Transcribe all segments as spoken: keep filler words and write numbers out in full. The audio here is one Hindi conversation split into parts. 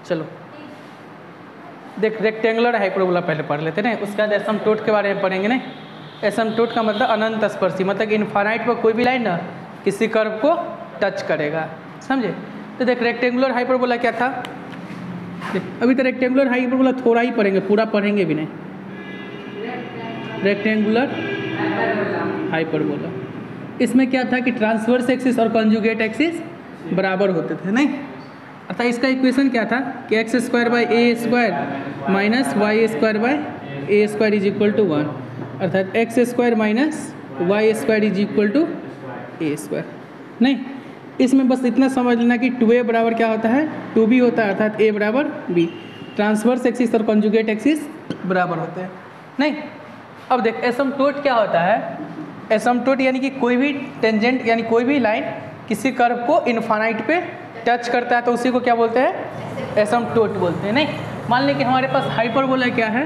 चलो देख, रेक्टेंगुलर हाइपरबोला पहले पढ़ लेते ना, उसके बाद एसिम्प्टोट के बारे में पढ़ेंगे ना। एसिम्प्टोट का मतलब अनंत स्पर्शी, मतलब इनफाइनाइट पर कोई भी लाइन ना किसी कर्व को टच करेगा, समझे। तो देख रेक्टेंगुलर हाइपरबोला क्या था, देख अभी तो रेक्टेंगुलर हाइपरबोला थोड़ा ही पढ़ेंगे, पूरा पढ़ेंगे भी नहीं। रेक्टेंगुलर हाइपरबोला, इसमें क्या था कि ट्रांसवर्स एक्सिस और कॉन्जुगेट एक्सिस बराबर होते थे नहीं। अर्थात इसका इक्वेशन क्या था कि x square by a square minus y square by a square is equal to one, अर्थात x square minus y square is equal to a square नहीं। इसमें बस इतना समझ लेना कि टू ए बराबर क्या होता है, टू बी होता है, अर्थात ए बराबर बी। ट्रांसवर्स एक्सिस और कॉन्जुगेट एक्सिस बराबर होते हैं नहीं। अब देख एसिम्प्टोट क्या होता है, एसिम्प्टोट यानी कि कोई भी टेंजेंट यानी कोई भी लाइन किसी कर्व को इनफाइनाइट पे टच करता है तो उसी को क्या बोलते हैं, एसिम्प्टोट बोलते हैं नहीं। मान लें कि हमारे पास हाइपरबोला क्या है,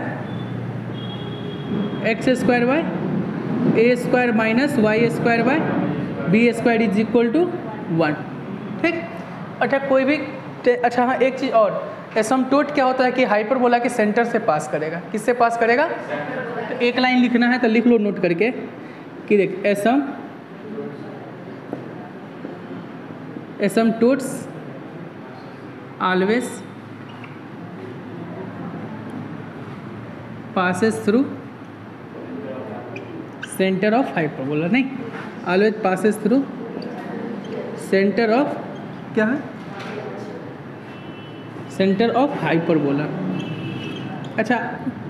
x square by a square minus y square by b square is equal to one, ठीक। अच्छा कोई भी, अच्छा हाँ एक चीज़ और, एसिम्प्टोट क्या होता है कि हाइपरबोला के सेंटर से पास करेगा। किससे पास करेगा, तो एक लाइन लिखना है तो लिख लो नोट करके कि देख asym asymptotes always passes through centre of hyperbola नहीं, always passes through centre of क्या है, सेंटर ऑफ हाइपरबोला। अच्छा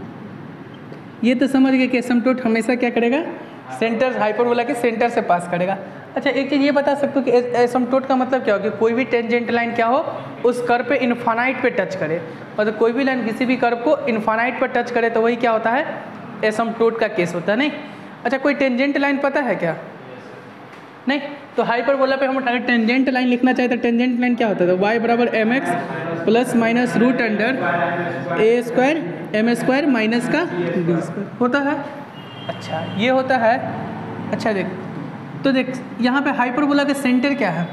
ये तो समझ गए कि एसिम्प्टोट हमेशा क्या करेगा, सेंटर हाइपरबोला के सेंटर से पास करेगा। अच्छा एक चीज़ ये बता सकते हो कि एसिम्प्टोट का मतलब क्या हो कि कोई भी टेंजेंट लाइन क्या हो उस कर्व पे इनफाइनाइट पे टच करे, मतलब कोई भी लाइन किसी भी कर्व को इनफाइनाइट पर टच करे तो वही क्या होता है, एसिम्प्टोट का केस होता है नहीं। अच्छा कोई टेंजेंट लाइन पता है क्या, नहीं। तो हाइपरबोला पे हम अगर टेंजेंट लाइन लिखना चाहे तो टेंजेंट लाइन क्या होता है, वाई बराबर m x plus minus root under a square m square minus का बी स्क्वायर होता है। अच्छा ये होता है। अच्छा देख तो देख यहाँ पे हाइपरबोला के सेंटर क्या है,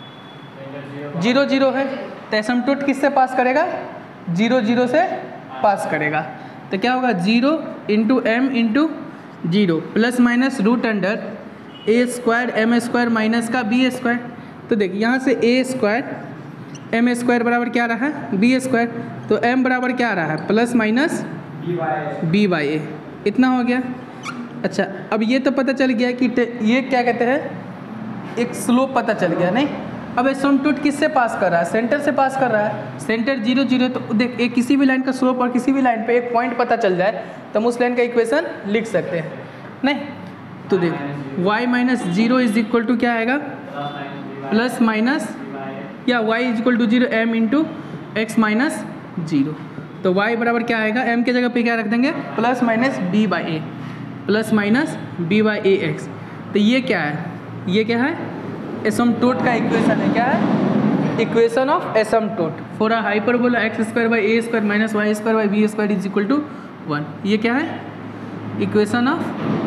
जीरो जीरो है, तो एसिम्प्टोट किससे पास करेगा, जीरो जीरो से पास करेगा। तो क्या होगा, zero into m into zero plus minus root under a square m square minus का बी स्क्वायर। तो देख यहाँ से ए स्क्वायर एम स्क्वायर बराबर क्या आ रहा है, बी स्क्वायर, तो एम बराबर क्या आ रहा है, plus minus b by a, इतना हो गया। अच्छा अब ये तो पता चल गया कि ये क्या कहते हैं, एक स्लोप पता चल गया नहीं। अब एसिम्प्टोट किससे पास कर रहा है, सेंटर से पास कर रहा है, सेंटर जीरो जीरो, तो देख एक किसी भी लाइन का स्लोप और किसी भी लाइन पे एक पॉइंट पता चल जाए तो हम उस लाइन का इक्वेशन लिख सकते हैं नहीं। तो देख y minus zero is equal to क्या आएगा, प्लस माइनस या y is equal to zero m into x minus zero. तो y बराबर क्या आएगा, m के जगह पे क्या रख देंगे, plus minus b by a, plus minus b by a x. तो ये क्या है, ये क्या है, एसिम्प्टोट का इक्वेशन है। क्या है, equation of asymptote for a hyperbola x square by a square minus y square by b square is equal to one. ये क्या है, इक्वेशन ऑफ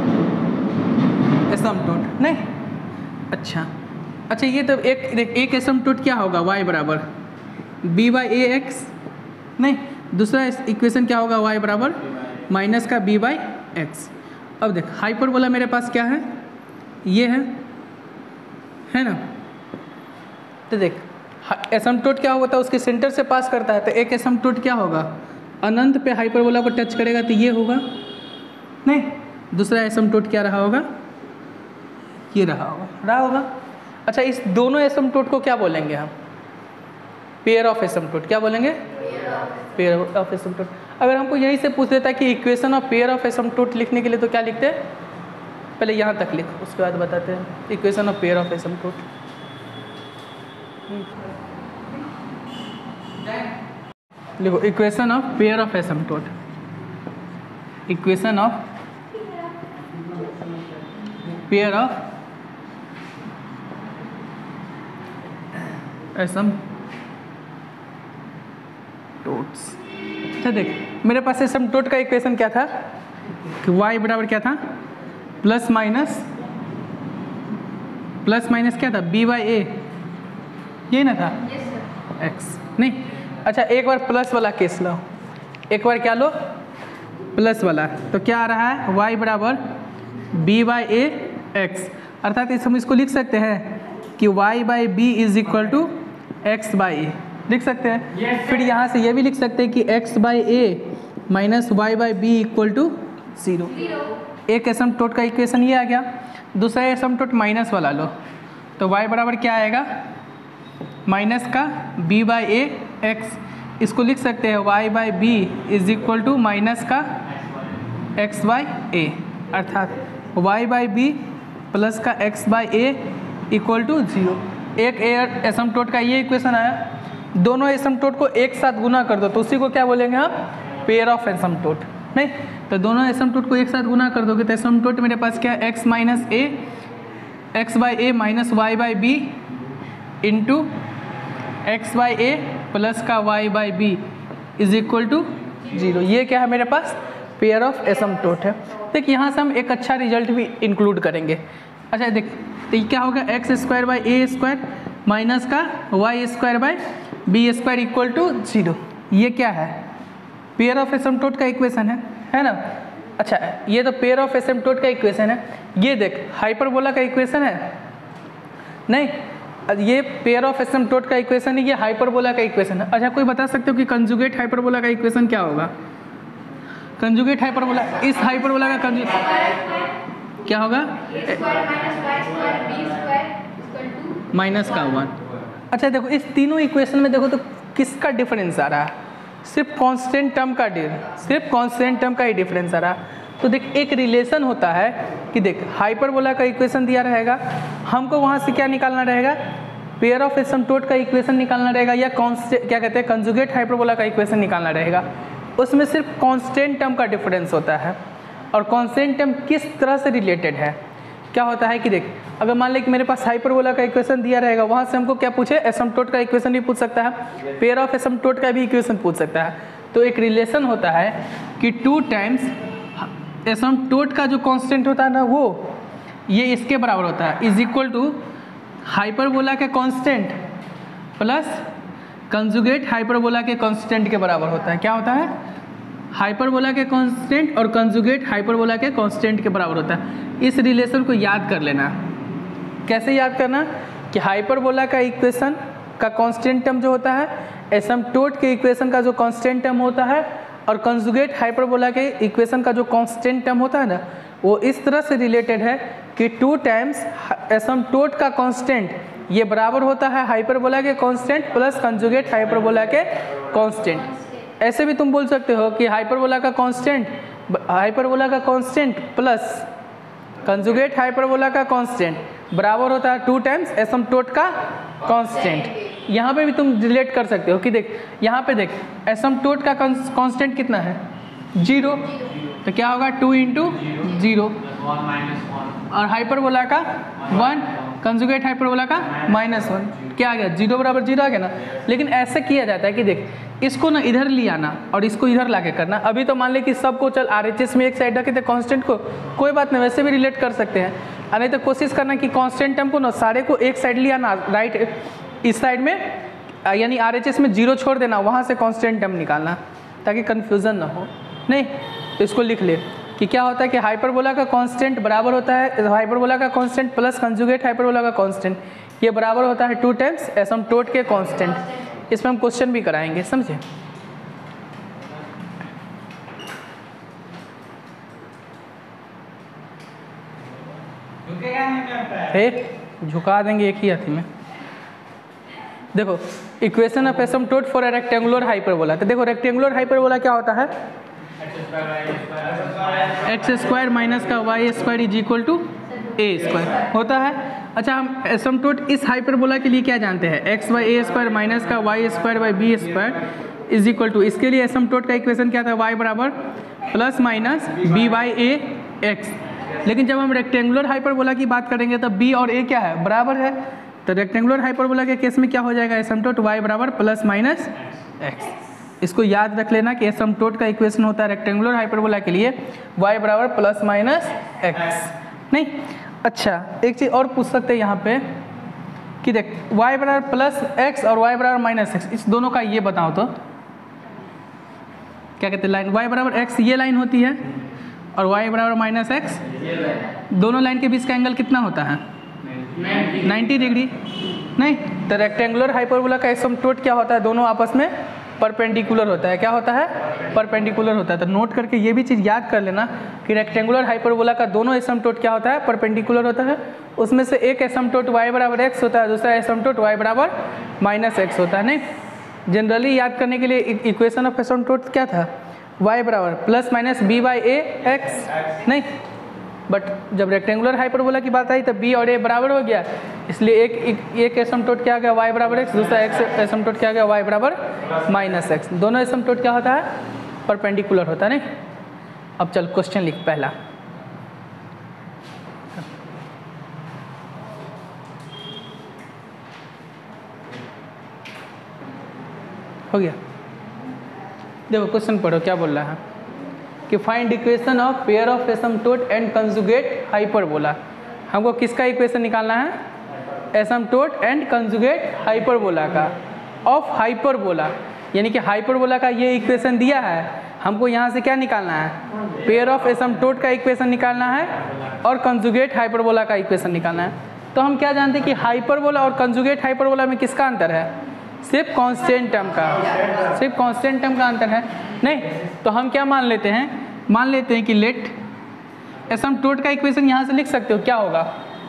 एसिम्प्टोट नहीं। अच्छा अच्छा ये तो एक देख एक एसिम्प्टोट क्या होगा, y बराबर बी बाई ए एक्स नहीं, दूसरा इक्वेशन क्या होगा, y बराबर माइनस का b बाई एक्स। अब देख हाइपरबोला मेरे पास क्या है, ये है है ना। तो देख एसिम्प्टोट क्या होता है, उसके सेंटर से पास करता है, तो एक एसिम्प्टोट क्या होगा, अनंत पे हाइपरबोला को टच करेगा तो ये होगा नहीं। दूसरा एसिम्प्टोट क्या रहा होगा, ये रहा होगा रहा होगा अच्छा इस दोनों एसिम्प्टोट को क्या बोलेंगे हम, पेयर ऑफ एसिम्प्टोट। क्या बोलेंगे, पेयर ऑफ एसिम्प्टोट। अगर हमको यहीं से पूछ देता है कि equation of pair of asymptote लिखने के लिए तो क्या लिखते हैं, पहले यहाँ तक लिख उसके बाद बताते हैं equation of pair of asymptote. लिखो equation of pair of asymptote, equation of pair of asymptotes. अच्छा देख मेरे पास एसिम्प्टोट का इक्वेशन क्या था कि y बराबर क्या था, प्लस माइनस प्लस माइनस क्या था, b बाई ए, ये ना था, yes, x नहीं। अच्छा एक बार प्लस वाला केस लो, एक बार क्या लो, प्लस वाला। तो क्या आ रहा है, y बराबर बी बाई ए एक्स, अर्थात इस हम इसको लिख सकते हैं कि y by b is equal to x by a, लिख सकते हैं। yes, फिर यहाँ से ये भी लिख सकते हैं कि x by a minus y by b equal to zero. एक एसिम्पटोट का इक्वेशन ये आ गया। दूसरा एसिम्पटोट माइनस वाला लो, तो y बराबर क्या आएगा, माइनस का b बाई ए एक्स, इसको लिख सकते हैं y by b is equal to minus का x बाई ए, अर्थात y बाई बी प्लस का x by a equal to zero. एक एसिम्पटोट का ये इक्वेशन आया, दोनों एसिम्पटोट को एक साथ गुना कर दो तो उसी को क्या बोलेंगे हम, पेयर ऑफ एसिम्पटोट। नहीं, तो दोनों एसिम्पटोट को एक साथ गुना कर दोगे तो एसिम्पटोट मेरे पास क्या है, x minus a x by a minus y by b into x by a plus का y by b is equal to zero. ये क्या है मेरे पास, पेयर ऑफ एसिम्पटोट है। देख यहाँ से हम एक अच्छा रिजल्ट भी इंक्लूड करेंगे। अच्छा देख, तो ये क्या होगा, x square by a square minus का y square by b square equal to zero. ये क्या है, पेयर ऑफ एसिम्पटोट का इक्वेशन है, है ना। अच्छा ये तो पेयर ऑफ एसिम्पटोट का इक्वेशन है। ये देख हाइपरबोला का इक्वेशन है, नहीं ये पेयर ऑफ एसिम्पटोट का इक्वेशन है, ये हाइपरबोला का इक्वेशन है। अच्छा कोई बता सकते हो कि कंजुगेट हाइपरबोला का इक्वेशन क्या होगा, कंजुगेट हाइपरबोला, इस हाइपरबोला का कंजुगेट क्या होगा, माइनस का वन। अच्छा देखो इस तीनों इक्वेशन में देखो तो किसका डिफरेंस आ रहा है, सिर्फ कांस्टेंट टर्म का, सिर्फ कांस्टेंट टर्म का ही डिफरेंस आ रहा है। तो देख एक रिलेशन होता है कि देख हाइपरबोला का इक्वेशन दिया रहेगा, हमको वहाँ से क्या निकालना रहेगा, पेयर ऑफ एसिम्पटोट का इक्वेशन निकालना रहेगा, या कांस्टेंट क्या कहते हैं कंजुगेट हाइपरबोला का इक्वेशन निकालना रहेगा। उसमें सिर्फ कांस्टेंट टर्म का डिफरेंस होता है। और कांस्टेंट टर्म किस तरह से रिलेटेड है, क्या होता है कि देख अगर मान ले कि मेरे पास हाइपरबोला का इक्वेशन दिया रहेगा, वहाँ से हमको क्या पूछे, एसिम्पटोट का इक्वेशन भी पूछ सकता है, पेयर ऑफ एसिम्पटोट का भी इक्वेशन पूछ सकता है। तो एक रिलेशन होता है कि टू टाइम्स एसिम्पटोट का जो कांस्टेंट होता है ना, वो ये इसके बराबर होता है, इज इक्वल टू हाइपरबोला के कांस्टेंट प्लस कंजुगेट हाइपरबोला के कांस्टेंट के बराबर होता है। क्या होता है, हाइपरबोला के कांस्टेंट और कंजुगेट हाइपरबोला के कांस्टेंट के बराबर होता है। इस रिलेशन को याद कर लेना। कैसे याद करना कि हाइपरबोला का इक्वेशन का कांस्टेंट टर्म जो होता है, एसिम्पटोट के इक्वेशन का जो कांस्टेंट टर्म होता है, और कंजुगेट हाइपरबोला के इक्वेशन का जो कांस्टेंट टर्म होता है ना, वो इस तरह से रिलेटेड है कि टू टाइम्स एसिम्पटोट का कांस्टेंट ये बराबर होता है हाइपरबोला के कांस्टेंट प्लस कंजुगेट हाइपरबोला के कांस्टेंट। ऐसे भी तुम बोल सकते हो कि हाइपरबोला का कांस्टेंट हाइपरबोला का कांस्टेंट प्लस कंजुगेट हाइपरबोला का कांस्टेंट बराबर होता है टू टाइम्स एसिम्पटोट का कांस्टेंट। यहाँ पे भी तुम रिलेट कर सकते हो कि देख यहाँ पे देख एसिम्पटोट का कांस्टेंट कितना है, जीरो, तो क्या होगा टू इंटू जीरो, और हाइपरबोला का वन, कंजुगेट हाइपरबोला का माइनस वन, क्या आ गया, जीरो बराबर जीरो आ गया ना। लेकिन ऐसे किया जाता है कि देख इसको ना इधर ले आना और इसको इधर लाके करना। अभी तो मान ले कि सबको चल आरएचएस में एक साइड रखे थे कांस्टेंट को, कोई बात नहीं, वैसे भी रिलेट कर सकते हैं। अरे तो कोशिश करना कि कांस्टेंट टर्म को ना सारे को एक साइड ले आना, राइट इस साइड में, यानी आरएचएस में जीरो छोड़ देना, वहाँ से कांस्टेंट टर्म निकालना ताकि कन्फ्यूज़न ना हो। नहीं तो इसको लिख ले कि क्या होता है कि हाइपरबोला का कांस्टेंट बराबर होता है, हाइपरबोला का कांस्टेंट प्लस कंजुगेट हाइपरबोला का कांस्टेंट, ये बराबर होता है टू टाइम्स एसिम्पटोट के कांस्टेंट। इसमें हम क्वेश्चन भी कराएंगे, समझे। फिर झुका देंगे एक ही हाथी में। देखो equation of asymptote for a rectangular hyperbola, तो देखो रेक्टेंगुलर हाइपरबोला क्या होता है, एक्स स्क्वायर माइनस का y square is equal to a square होता है। अच्छा हम एसिम्पटोट इस हाइपरबोला के लिए क्या जानते हैं, x by a square minus का y square by b square is equal to, इसके लिए एसिम्पटोट का इक्वेशन क्या था, वाई बराबर plus minus b by a x. लेकिन जब हम रेक्टेंगुलर हाइपरबोला की बात करेंगे तब बी और ए क्या है, बराबर है। तो रेक्टेंगुलर हाइपरबोला के केस में क्या हो जाएगा, एसिम्पटोट वाई बराबर प्लस माइनस एक्स। इसको याद रख लेना कि एसिम्पटोट का इक्वेशन होता है रेक्टेंगुलर हाइपरबोला के लिए y बराबर प्लस माइनस एक्स। नहीं अच्छा एक चीज़ और पूछ सकते हैं यहाँ पे कि देख y बराबर प्लस एक्स और y बराबर माइनस एक्स, इस दोनों का ये बताओ तो क्या कहते हैं, लाइन y बराबर एक्स ये लाइन होती है और y बराबर माइनस एक्स, दोनों लाइन के बीच का एंगल कितना होता है नाइन्टी डिग्री। नहीं तो रेक्टेंगुलर हाइपरबोला का एसिम्पटोट क्या होता है, दोनों आपस में परपेंडिकुलर होता है। क्या होता है, परपेंडिकुलर होता है। तो नोट करके ये भी चीज़ याद कर लेना कि रेक्टेंगुलर हाइपरबोला का दोनों एसिम्पटोट क्या होता है, परपेंडिकुलर होता है। उसमें से एक एसिम्पटोट y बराबर एक्स होता है, दूसरा एसिम्पटोट y बराबर माइनस एक्स होता है। नहीं जनरली याद करने के लिए इक्वेशन ऑफ एसिम्पटोट क्या था, y बराबर plus minus b by a x. नहीं बट जब रेक्टेंगुलर हाइपरबोला की बात आई तब b और a बराबर हो गया, इसलिए एक एक, एक एसिम्पटोट क्या आ गया y बराबर x, दूसरा एक एसिम्पटोट क्या आ गया y बराबर माइनस एक्स। दोनों एसिम्पटोट क्या होता है, परपेंडिकुलर होता है। नहीं अब चल क्वेश्चन लिख पहला। हो गया, देखो क्वेश्चन पढ़ो क्या बोल रहा है कि find equation of pair of asymptote and conjugate hyperbola. हमको किसका इक्वेशन निकालना है, एसिम्पटोट एंड कंजुगेट हाइपरबोला का, ऑफ हाइपरबोला। यानी कि हाइपरबोला का ये इक्वेशन दिया है, हमको यहाँ से क्या निकालना है, पेयर ऑफ एसिम्पटोट का इक्वेशन निकालना है और कंजुगेट हाइपरबोला का इक्वेशन निकालना है। तो हम क्या जानते हैं कि हाइपरबोला और कंजुगेट हाइपरबोला में किसका अंतर है, सिर्फ कांस्टेंट टर्म का, सिर्फ कांस्टेंट टर्म का अंतर है। नहीं तो हम क्या मान लेते हैं, मान लेते हैं कि लेट एसिम्पटोट का इक्वेशन यहाँ से लिख सकते हो, क्या होगा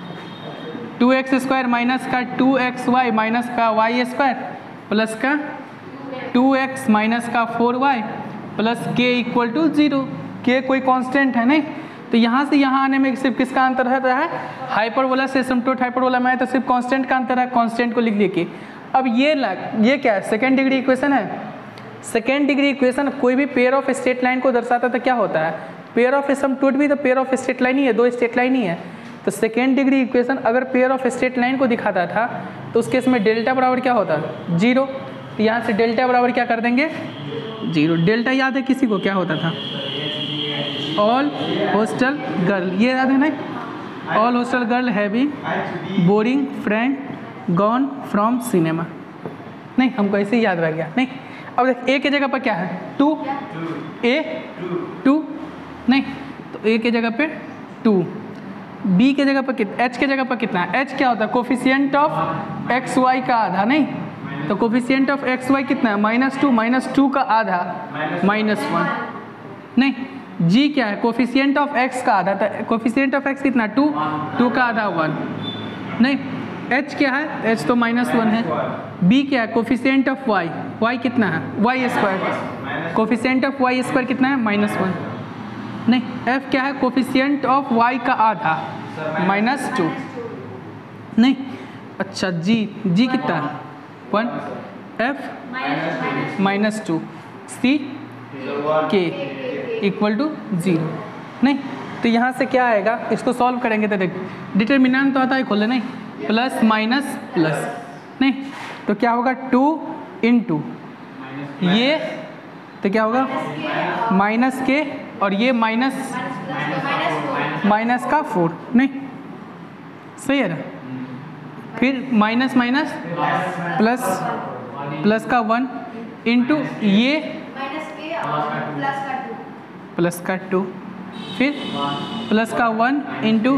टू एक्स स्क्वायर माइनस का टू एक्स वाई माइनस का वाई स्क्वायर प्लस का टू एक्स माइनस का four y plus k equal to zero. K कोई कांस्टेंट है नहीं, तो यहाँ से यहाँ आने में सिर्फ किसका अंतर रहता है, हाइपरबोला से एसिम्पटोट हाइपरबोला में आए तो सिर्फ कांस्टेंट का अंतर है, कांस्टेंट को लिख लिया। अब ये ये क्या है, सेकेंड डिग्री इक्वेशन है। सेकेंड डिग्री इक्वेशन कोई भी पेयर ऑफ स्ट्रेट लाइन को दर्शाता तो क्या होता है, पेयर ऑफ एसिम्पटोट भी तो पेयर ऑफ स्ट्रेट लाइन ही है, दो स्ट्रेट लाइन ही है। तो सेकेंड डिग्री इक्वेशन अगर पेयर ऑफ स्ट्रेट लाइन को दिखाता था तो उस केस में डेल्टा बराबर क्या होता है, जीरो। तो यहाँ से डेल्टा बराबर क्या कर देंगे, जीरो। डेल्टा याद है किसी को, क्या होता था, ऑल हॉस्टल गर्ल, ये याद है नहीं, all hostel girl heavy boring friend gone from cinema. नहीं हमको ऐसे ही याद रह गया। नहीं अब देख ए के जगह पर क्या है, टू, ए टू, नहीं तो ए के जगह पे टू, बी के जगह पर कितना, एच के जगह पर कितना है, एच क्या होता है, कोफिशिएंट ऑफ एक्स वाई का आधा। नहीं तो कोफिशिएंट ऑफ एक्स वाई कितना है, माइनस टू, माइनस टू का आधा माइनस वन। नहीं जी क्या है, कोफिशिएंट ऑफ एक्स का आधा, तो कोफिशिएंट ऑफ एक्स कितना, टू, टू का आधा वन। नहीं h क्या है, h तो माइनस वन है। b क्या है, कोफिशिएंट ऑफ y, y कितना है, y square, coefficient of y square कितना है, माइनस वन। नहीं f क्या है, कोफिशिएंट ऑफ y का आधा माइनस टू। नहीं अच्छा g, g कितना है, one, f minus two, c k equal to zero. नहीं तो यहाँ से क्या आएगा, इसको सॉल्व करेंगे तो देख डिटर्मिनेंट तो आता है खोले, नहीं प्लस माइनस प्लस। नहीं तो क्या होगा, टू इन टू, ये तो क्या होगा माइनस के और ये माइनस माइनस का फोर। नहीं सही है ना, फिर माइनस माइनस प्लस प्लस का वन इंटू ये प्लस का टू, फिर प्लस का one into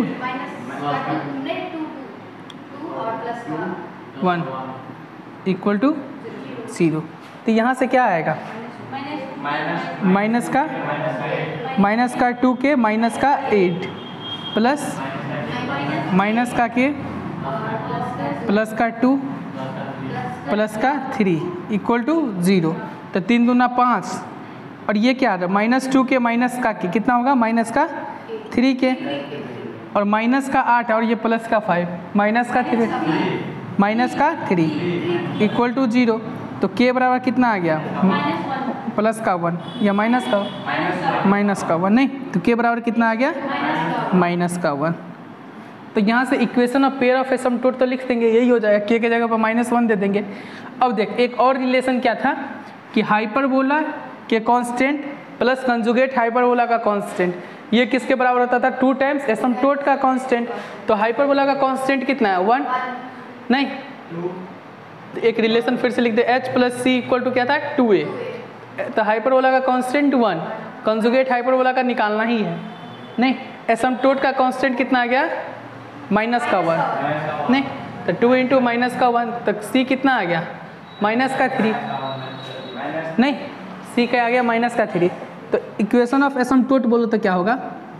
one equal to zero. तो यहाँ से क्या आएगा, माइनस का माइनस का टू के माइनस का एट प्लस माइनस का के प्लस का टू प्लस का थ्री इक्वल टू ज़ीरो। तो तीन दूना पाँच और ये क्या आ रहा है, माइनस टू के माइनस का के कितना होगा, माइनस का थ्री के और माइनस का आठ और ये प्लस का फाइव, माइनस का थ्री माइनस का थ्री इक्वल टू जीरो। तो के बराबर कितना आ गया, प्लस का वन या माइनस का माइनस का वन। नहीं तो के बराबर कितना आ गया, माइनस का वन। तो यहाँ से equation of pair of asymptote तो लिख देंगे, यही हो जाएगा, के के जगह पर माइनस वन दे देंगे। अब देख एक और रिलेशन क्या था कि हाइपरबोला के कांस्टेंट प्लस कंजुगेट हाइपरबोला का कांस्टेंट, ये किसके बराबर होता था, टू टाइम्स एसिम्पटोट का कांस्टेंट। तो हाइपरबोला का कांस्टेंट कितना है, वन, नहीं, तो एक रिलेशन फिर से लिख दे, h plus c equal to क्या था, टू ए। तो हाइपरबोला का कांस्टेंट वन, कंजुगेट हाइपरबोला का निकालना ही है। नहीं, एसिम्पटोट का कांस्टेंट कितना आ गया, माइनस का वन। नहीं, तो टू इंटू माइनस का वन, तो सी कितना आ गया, माइनस का थ्री। नहीं, सी का आ गया माइनस का थ्री। तो इक्वेशन ऑफ एसिम्पटोट बोलो तो क्या होगा,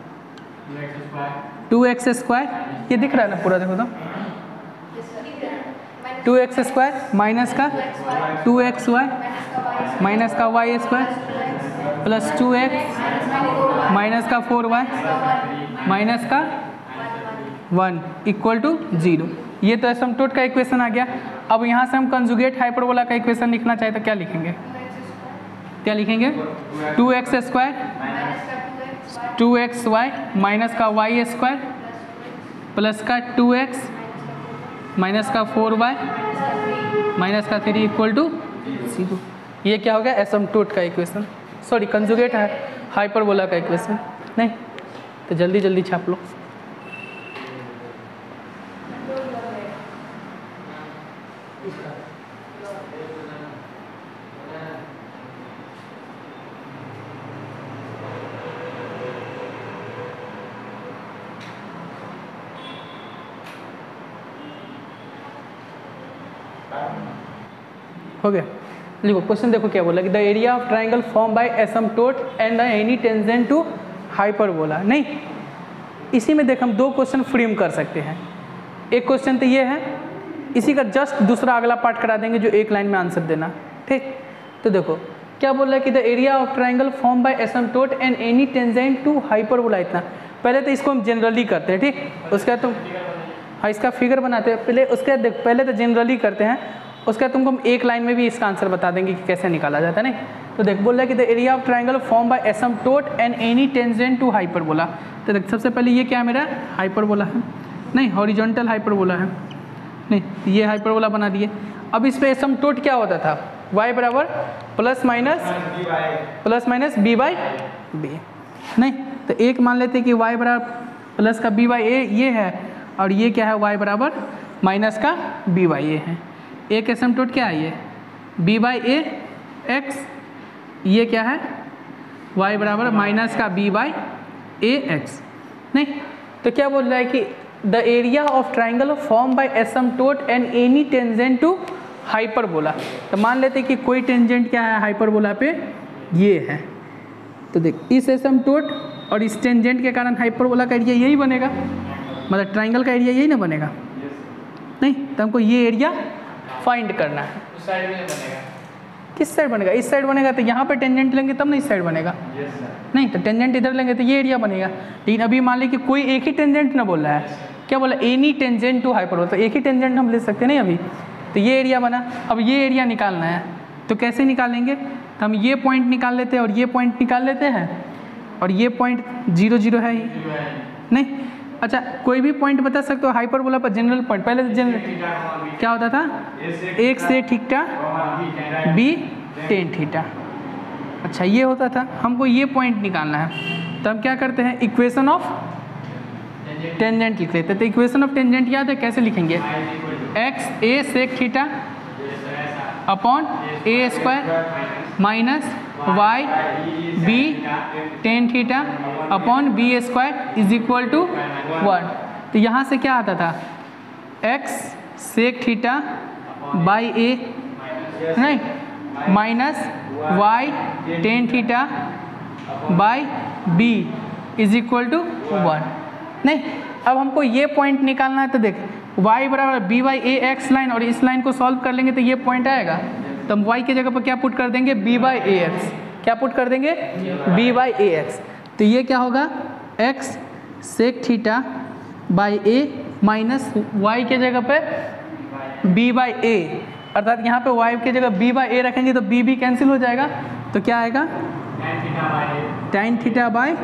टू एक्स स्क्वायर, ये दिख रहा है ना पूरा, देखो तो टू एक्स स्क्वायर माइनस का टू एक्स वाई माइनस का y square plus two x minus का फोर वाई माइनस का वन इक्वल टू जीरो। ये तो एसिम्पटोट का इक्वेशन आ गया। अब यहाँ से हम कंजुगेट हाइपरबोला का इक्वेशन लिखना चाहे तो क्या लिखेंगे, क्या लिखेंगे, two x square two x y minus का वाई स्क्वायर प्लस का टू एक्स माइनस का फोर वाई माइनस का थ्री इक्वल टू जीरो। ये क्या हो गया, एसिम्पटोट का इक्वेशन, सॉरी कंजुगेट है हाइपरबोला का इक्वेशन। नहीं, तो जल्दी जल्दी छाप लो। हो गया, लिखो क्वेश्चन, देखो क्या बोला कि the area of triangle form by asymptote and any tangent to hyperbola. नहीं, इसी में देख हम दो क्वेश्चन फ्रेम कर सकते हैं। एक क्वेश्चन तो ये है, इसी का जस्ट दूसरा अगला पार्ट करा देंगे जो एक लाइन में आंसर देना, ठीक। तो देखो क्या बोल रहा है कि the area of triangle form by asymptote and any tangent to hyperbola. इतना पहले तो इसको हम जनरली करते हैं, ठीक। उसके बाद तुम हाँ इसका फिगर बनाते हैं पहले, उसके बाद देख पहले तो जनरली करते हैं, उसका तुमको हम एक लाइन में भी इसका आंसर बता देंगे कि कैसे निकाला जाता है। नहीं, तो देख बोल रहा है कि the area of triangle form by asymptote and any tangent to hyperbola. तो देख सबसे पहले ये क्या है, मेरा हाइपरबोला है, नहीं हॉरिजॉन्टल हाइपरबोला है, नहीं ये हाइपरबोला बना दिए। अब इस पे एसिम्पटोट क्या होता था, y बराबर plus minus plus minus b by b. नहीं, तो एक मान लेते हैं कि y बराबर प्लस का बी बाई ए ये है, और ये क्या है, y बराबर माइनस का बी बाई ए है। एक एसिम्पटोट क्या है, ये बी बाई ए एक्स, ये क्या है, y बराबर माइनस का बी बाई ए एक्स। नहीं, तो क्या बोल रहा है कि the area of triangle form by asymptote and any tangent to hyperbola. तो मान लेते हैं कि कोई टेंजेंट क्या है हाइपरबोला पे, ये है। तो देख इस एसिम्पटोट और इस टेंजेंट के कारण हाइपरबोला का एरिया यही बनेगा, मतलब ट्राइंगल का एरिया यही ना बनेगा। नहीं, तो हमको ये एरिया फाइंड करना है। उस साइड में बनेगा, किस साइड बनेगा, इस साइड बनेगा, तो यहाँ पे टेंजेंट लेंगे तब ना इस साइड बनेगा। Yes sir. नहीं, तो टेंजेंट इधर लेंगे तो ये एरिया बनेगा। लेकिन अभी मान लीजिए कि कोई एक ही टेंजेंट ना बोल रहा है, क्या बोला, एनी टेंजेंट टू हाइपरबोला, तो एक ही टेंजेंट हम ले सकते नहीं अभी। तो ये एरिया बना, अब ये एरिया निकालना है, तो कैसे निकालेंगे, तो हम ये पॉइंट निकाल लेते हैं और ये पॉइंट निकाल लेते हैं, और ये पॉइंट जीरो जीरो है ही। नहीं, अच्छा कोई भी पॉइंट बता सकते हो हाइपरबोला पर, जनरल पॉइंट पहले तो जनरल क्या होता था, एक से थीटा बी टेन थीटा। अच्छा ये होता था, हमको ये पॉइंट निकालना है, तो हम क्या करते हैं, इक्वेशन ऑफ टेंजेंट लिख लेते हैं। तो इक्वेशन ऑफ टेंजेंट याद है, कैसे लिखेंगे, x a sec theta upon a square minus y b tan theta upon b square is equal to one. तो यहाँ से क्या आता था, x sec theta by a, नहीं minus y tan theta by b is equal to one. नहीं, अब हमको ये पॉइंट निकालना है, तो देख y बराबर b by a x line, और इस लाइन को सॉल्व कर लेंगे तो ये पॉइंट आएगा। तो हम y की जगह पर क्या पुट कर देंगे, b बाई ए एक्स, क्या पुट कर देंगे, b बाई ए एक्स। तो ये क्या होगा, x sec theta by a minus y के जगह पे b बाई ए, अर्थात यहाँ पे y की जगह b बाई ए रखेंगे तो b भी कैंसिल हो जाएगा, तो क्या आएगा, tan theta by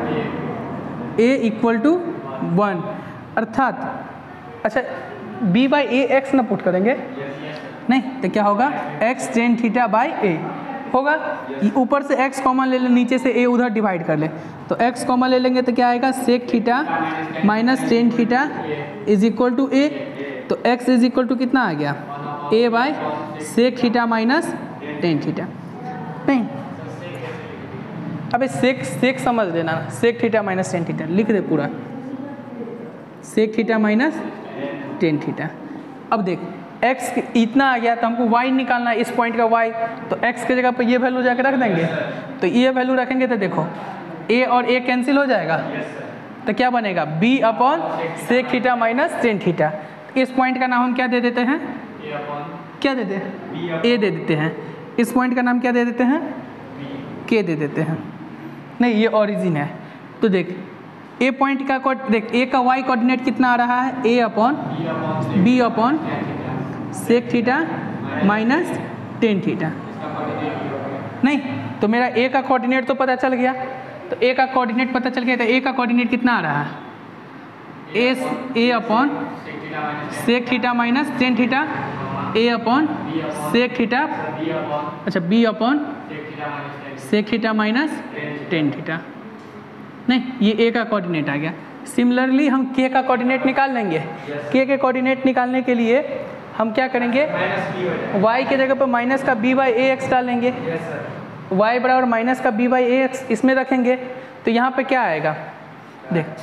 a equal to one. अर्थात अच्छा b बाई ए एक्स ना पुट करेंगे, नहीं तो क्या होगा, x tan theta by a होगा। ऊपर से x कॉमन ले ले, नीचे से a उधर डिवाइड कर ले, तो x कॉमन ले लेंगे तो क्या आएगा, sec theta minus tan theta is equal to a. तो x इज इक्वल टू कितना आ गया, a by sec theta minus tan theta. नहीं अबे सेक सेक समझ लेना, sec theta minus tan theta लिख दे पूरा, sec theta minus tan theta. अब देख x इतना आ गया तो हमको y निकालना है, इस पॉइंट का y, तो x के जगह पर ये वैल्यू जाकर रख देंगे, तो ये वैल्यू रखेंगे तो देखो a और a कैंसिल हो जाएगा, तो क्या बनेगा b upon sec theta minus tan theta. इस पॉइंट का नाम हम क्या दे देते हैं, क्या देते हैं, a दे देते हैं। इस पॉइंट का नाम क्या दे देते हैं, k दे देते हैं। नहीं ये ओरिजिन है, तो देख ए पॉइंट का कोड देख, ए का वाई कोऑर्डिनेट कितना आ रहा है, a upon b upon sec theta minus tan theta. नहीं तो मेरा ए का कोऑर्डिनेट तो पता चल गया, तो ए का कोऑर्डिनेट पता चल गया, तो ए का कोऑर्डिनेट कितना आ रहा है, a a upon sec theta minus tan theta, a upon sec theta, अच्छा b upon sec theta minus tan theta. नहीं ये ए का कोऑर्डिनेट आ गया। सिमिलरली हम के का कोऑर्डिनेट निकाल लेंगे, के के कोऑर्डिनेट निकालने के लिए हम क्या करेंगे, y के जगह पर माइनस का बी बाई ए एक्स डालेंगे, y बराबर माइनस का बी बाई ए एक्स इसमें रखेंगे, तो यहाँ पे क्या आएगा देख,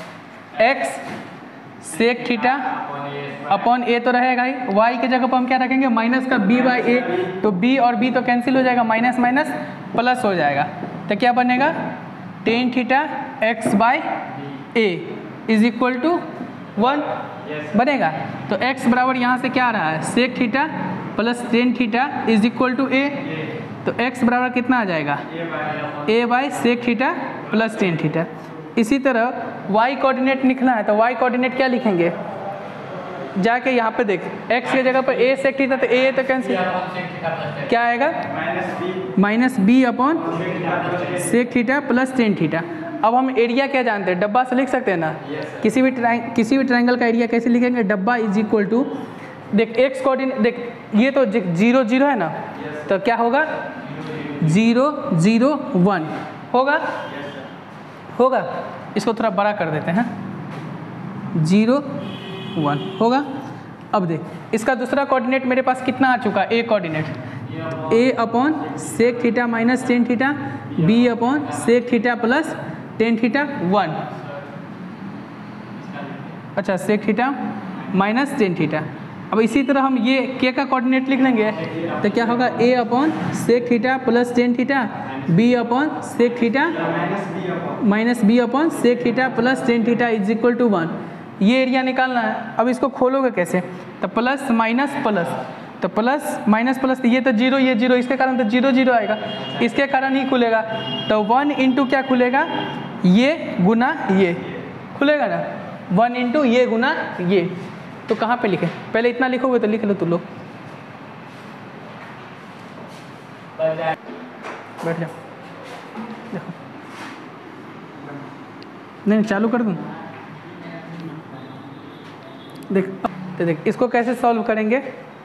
x sec theta upon a तो रहेगा ही, y के जगह पर हम क्या रखेंगे माइनस का b बाई ए, तो b और b तो कैंसिल हो जाएगा, माइनस माइनस प्लस हो जाएगा, तो क्या बनेगा tan theta x by a is equal to one बनेगा। तो x बराबर यहाँ से क्या आ रहा है, sec theta plus tan theta is equal to a, तो x बराबर कितना आ जाएगा, a by sec theta plus tan theta. इसी तरह y कोऑर्डिनेट लिखना है, तो y कोऑर्डिनेट क्या लिखेंगे, जाके यहाँ पे देख x के जगह पर a सेक थीटा, तो a तो कैंसिल, क्या आएगा minus b upon sec theta plus tan theta. अब हम एरिया क्या जानते हैं, डब्बा से लिख सकते हैं ना, किसी भी ट्राइंग किसी भी ट्रायंगल का एरिया कैसे लिखेंगे, डब्बा इज इक्वल टू देख x कोऑर्डिनेट देख, ये तो जीरो जीरो है ना, तो क्या होगा जीरो जीरो वन होगा, होगा इसको थोड़ा बड़ा कर देते हैं, जीरो वन होगा। अब देख इसका दूसरा कोऑर्डिनेट मेरे पास कितना आ चुका, a coordinate, a upon sec theta minus tan theta, b upon sec theta plus tan theta one, अच्छा sec theta minus tan theta. अब इसी तरह हम ये के का कोऑर्डिनेट लिख लेंगे, तो क्या होगा a upon sec theta plus tan theta, b upon sec theta minus b upon sec theta plus tan theta is equal to one. ये एरिया निकालना है। अब इसको खोलोगे कैसे, तो प्लस माइनस प्लस, तो प्लस माइनस प्लस, ये तो जीरो ये जीरो, इसके कारण तो जीरो जीरो आएगा, इसके कारण ही खुलेगा, तो वन इंटू क्या खुलेगा, ये गुना ये खुलेगा ना, वन इंटू ये गुना ये। तो कहाँ पे लिखे, पहले इतना लिखोगे तो लिख लो तुम लोग, बैठ जाओ, देखो नहीं चालू कर दूँ, देख तो देख इसको कैसे सॉल्व करेंगे,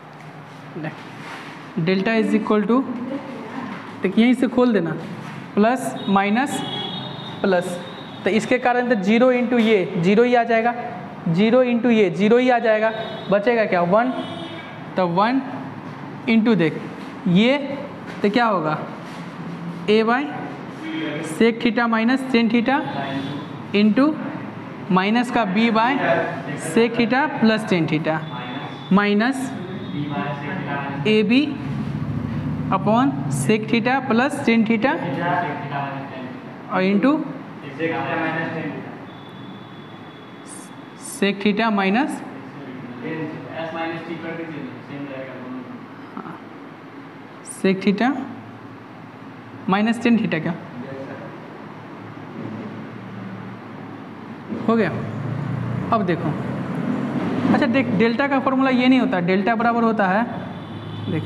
डेल्टा इज इक्वल टू देख यहीं से खोल देना, प्लस माइनस प्लस, तो इसके कारण तो जीरो इंटू ये जीरो ही आ जाएगा, जीरो इंटू ये जीरो ही आ जाएगा, बचेगा क्या वन, तो वन इंटू देख ये तो क्या होगा a by sec theta minus tan theta into minus का b by sec theta plus tan theta minus a b upon sec theta plus tan theta और into sec theta minus sec theta minus tan theta, क्या हो गया। अब देखो, अच्छा देख डेल्टा का फॉर्मूला ये नहीं होता, डेल्टा बराबर होता है देख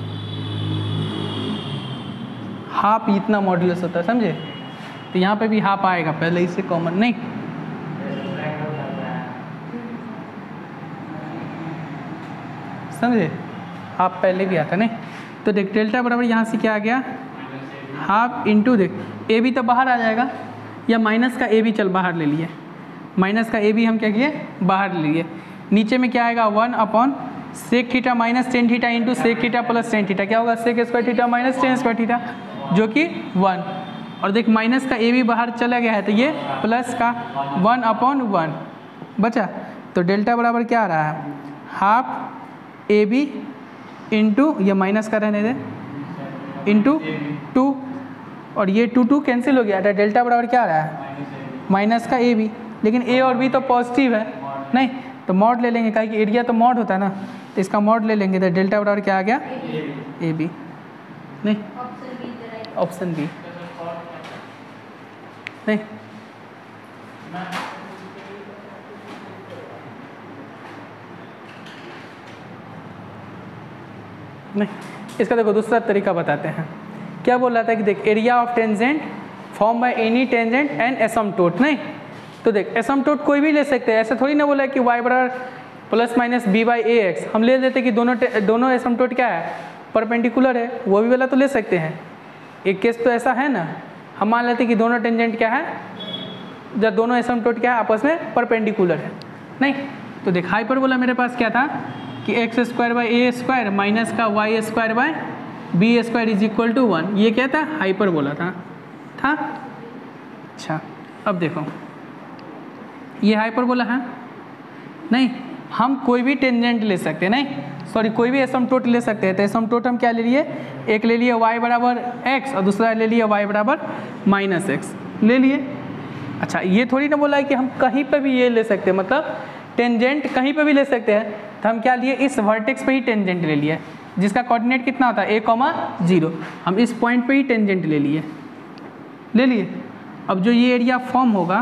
हाफ, इतना मॉड्यूलस होता है समझे, तो यहाँ पे भी हाफ आएगा, पहले इससे कॉमन नहीं, समझे हाफ पहले भी आता नहीं, तो देख डेल्टा बराबर यहाँ से क्या आ गया हाफ इंटू देख ए बी तो बाहर आ जाएगा, या माइनस का ए बी चल बाहर ले लिए, माइनस का ए बी हम क्या किए बाहर ले लिए, नीचे में क्या आएगा one upon sec theta minus tan theta into sec theta plus tan theta, क्या होगा sec square theta minus tan square theta, जो कि वन। और देख माइनस का ए भी बाहर चला गया है तो ये प्लस का वन अपॉन वन बचा। तो डेल्टा बराबर क्या आ रहा है, हाफ ए बी इंटू, ये माइनस का रहने दे, इंटू टू, और ये टू टू कैंसिल हो गया था। डेल्टा बराबर क्या आ रहा है, माइनस का ए बी, लेकिन ए और बी तो पॉजिटिव है नहीं, तो मॉड ले लेंगे, कहीं कि एरिया तो मॉड होता है ना, तो इसका मॉड ले लेंगे। तो डेल्टा बराबर क्या आ गया, ए बी, नहीं ऑप्शन बी नहीं। नहीं, इसका देखो दूसरा तरीका बताते हैं। क्या बोल रहा था कि देख area of tangent form by any tangent and asymptote, नहीं तो देख एसिम्पटोट कोई भी ले सकते हैं, ऐसा थोड़ी ना बोला है कि वाई बराबर plus minus b by a x. हम ले लेते कि दोनों दोनों एसिम्पटोट क्या है, परपेंडिकुलर है, वो भी वाला तो ले सकते हैं। एक केस तो ऐसा है ना, हम मान लेते कि दोनों टेंजेंट क्या है, जब दोनों एसिम्पटोट क्या है आपस में परपेंडिकुलर है, नहीं तो देख हाइपरबोला मेरे पास क्या था कि x square by a square minus का y square by b square is equal to one, ये क्या था, हाइपरबोला था था अच्छा अब देखो ये हाइपरबोला है, नहीं हम कोई भी टेंजेंट ले सकते हैं, नहीं सॉरी कोई भी एसिम्पटोट ले सकते हैं। तो एसिम्पटोट हम क्या ले लिए, एक ले लिए y बराबर x और दूसरा ले लिए y बराबर माइनस एक्स ले लिए। अच्छा ये थोड़ी ना बोला है कि हम कहीं पे भी ये ले सकते हैं, मतलब टेंजेंट कहीं पे भी ले सकते हैं। तो हम क्या लिए, इस वर्टेक्स पे ही टेंजेंट ले लिए, जिसका कोऑर्डिनेट कितना होता है, ए कॉमा जीरो, हम इस पॉइंट पे ही टेंजेंट ले लिए ले लिए अब जो ये एरिया फॉर्म होगा,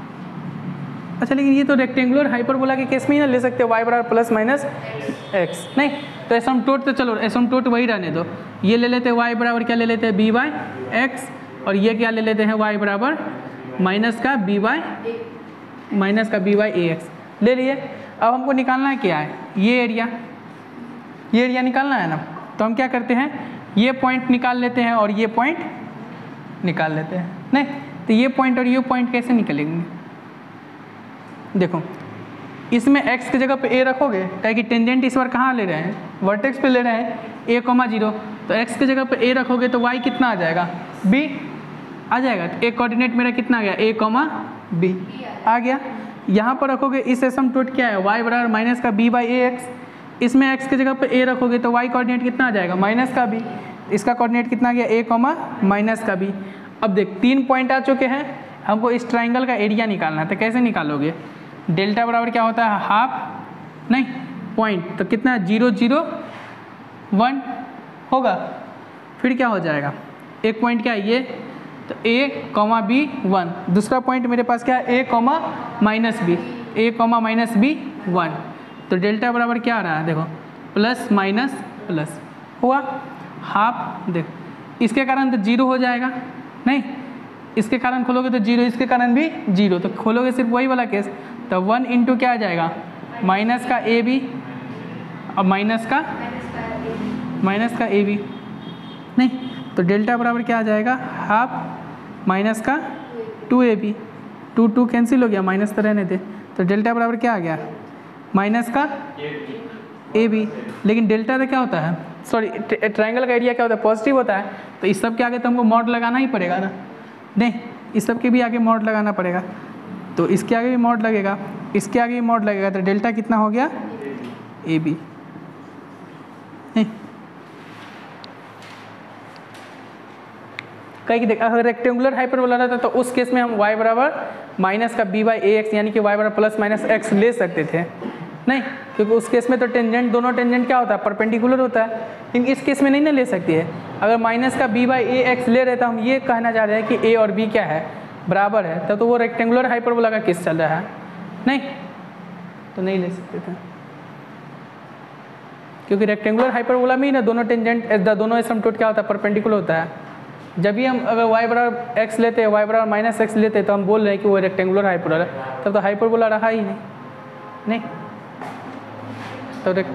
अच्छा लेकिन ये तो रेक्टेंगुलर हाइपरबोला के केस में ही ना ले सकते वाई बराबर प्लस माइनस एक्स, नहीं तो एसिम्पटोट तो चलो एसिम्पटोट वही रहने दो, ये ले लेते हैं वाई बराबर क्या ले लेते हैं बी बाई एक्स, और ये क्या ले लेते हैं वाई बराबर माइनस का बी बाई माइनस का बी बाई ए एक्स ले लिए। अब हमको निकालना है क्या है, ये एरिया, ये एरिया निकालना है ना, तो हम क्या करते हैं, ये पॉइंट निकाल लेते हैं और ये पॉइंट निकाल लेते हैं, नहीं तो ये पॉइंट और ये पॉइंट कैसे निकलेंगे, देखो इसमें x की जगह पे a रखोगे, क्या कि टेंजेंट इस बार कहाँ ले रहे हैं, वर्टेक्स पे ले रहे हैं, a कॉमा जीरो, तो x की जगह पे a रखोगे तो y कितना आ जाएगा, b आ जाएगा। तो एक कोऑर्डिनेट मेरा कितना आ गया, a कॉमा b आ गया। यहाँ पर रखोगे इस एसिम्पटोट क्या है, y बराबर माइनस का b बाई ए एक्स, इसमें x की जगह पे a रखोगे तो y कोऑर्डिनेट कितना आ जाएगा, माइनस का b, इसका कोऑर्डिनेट कितना आ गया, a कॉमा माइनस का b। अब देख तीन पॉइंट आ चुके हैं, हमको इस ट्राइंगल का एरिया निकालना है, तो कैसे निकालोगे, डेल्टा बराबर क्या होता है, हाफ नहीं पॉइंट, तो कितना जीरो जीरो वन होगा, फिर क्या हो जाएगा, एक पॉइंट क्या है ये, तो a कॉमा बी वन, दूसरा पॉइंट मेरे पास क्या है, a comma minus b, a comma minus b one, तो डेल्टा बराबर क्या आ रहा है, देखो प्लस माइनस प्लस हुआ हाफ, देखो इसके कारण तो जीरो हो जाएगा, नहीं इसके कारण खोलोगे तो जीरो, इसके कारण भी जीरो, तो खोलोगे सिर्फ वही वाला केस, तो वन इंटू क्या आ जाएगा, माइनस का ए बी और माइनस का माइनस का ए बी, नहीं तो डेल्टा बराबर क्या आ जाएगा, हाफ माइनस का two a b, two two cancel हो गया, माइनस तो रहने दे, तो डेल्टा बराबर क्या आ गया, माइनस का ए बी। लेकिन डेल्टा का क्या होता है, सॉरी ट्राइंगल का एरिया क्या होता है, पॉजिटिव होता है, तो इस सब के आगे तो हमको मॉड लगाना ही पड़ेगा ना, नहीं इस सब के भी आगे मॉड लगाना पड़ेगा, तो इसके आगे भी मॉड लगेगा, इसके आगे भी मॉड लगेगा, तो डेल्टा कितना हो गया, ए बी, नहीं कहीं कि देख अगर रेक्टेंगुलर हाइपरबोला रहता तो उस केस में हम y बराबर माइनस का b बाई ए एक्स यानी कि y बराबर प्लस माइनस एक्स ले सकते थे, नहीं क्योंकि उस केस में तो टेंजेंट दोनों टेंजेंट क्या होता है, परपेंडिकुलर होता है, लेकिन इस केस में नहीं ना ले सकती है। अगर माइनस का b बाई ए एक्स ले रहे तो हम ये कहना चाह रहे हैं कि a और b क्या है, बराबर है, तब तो वो रेक्टेंगुलर हाइपरबोला का केस चल रहा है, नहीं तो नहीं ले सकते थे, क्योंकि रेक्टेंगुलर हाइपरबोला में ही ना दोनों टेंजेंट दोनों एसिम्पटोट क्या होता है, परपेंडिकुलर होता है। जब भी हम अगर y बराबर एक्स लेते हैं, y बराबर माइनस एक्स लेते हैं, तो हम बोल रहे हैं कि वो रेक्टेंगुलर हाइपरबोला है, तब तो हाइपरबोला रहा ही नहीं, नहीं तो देख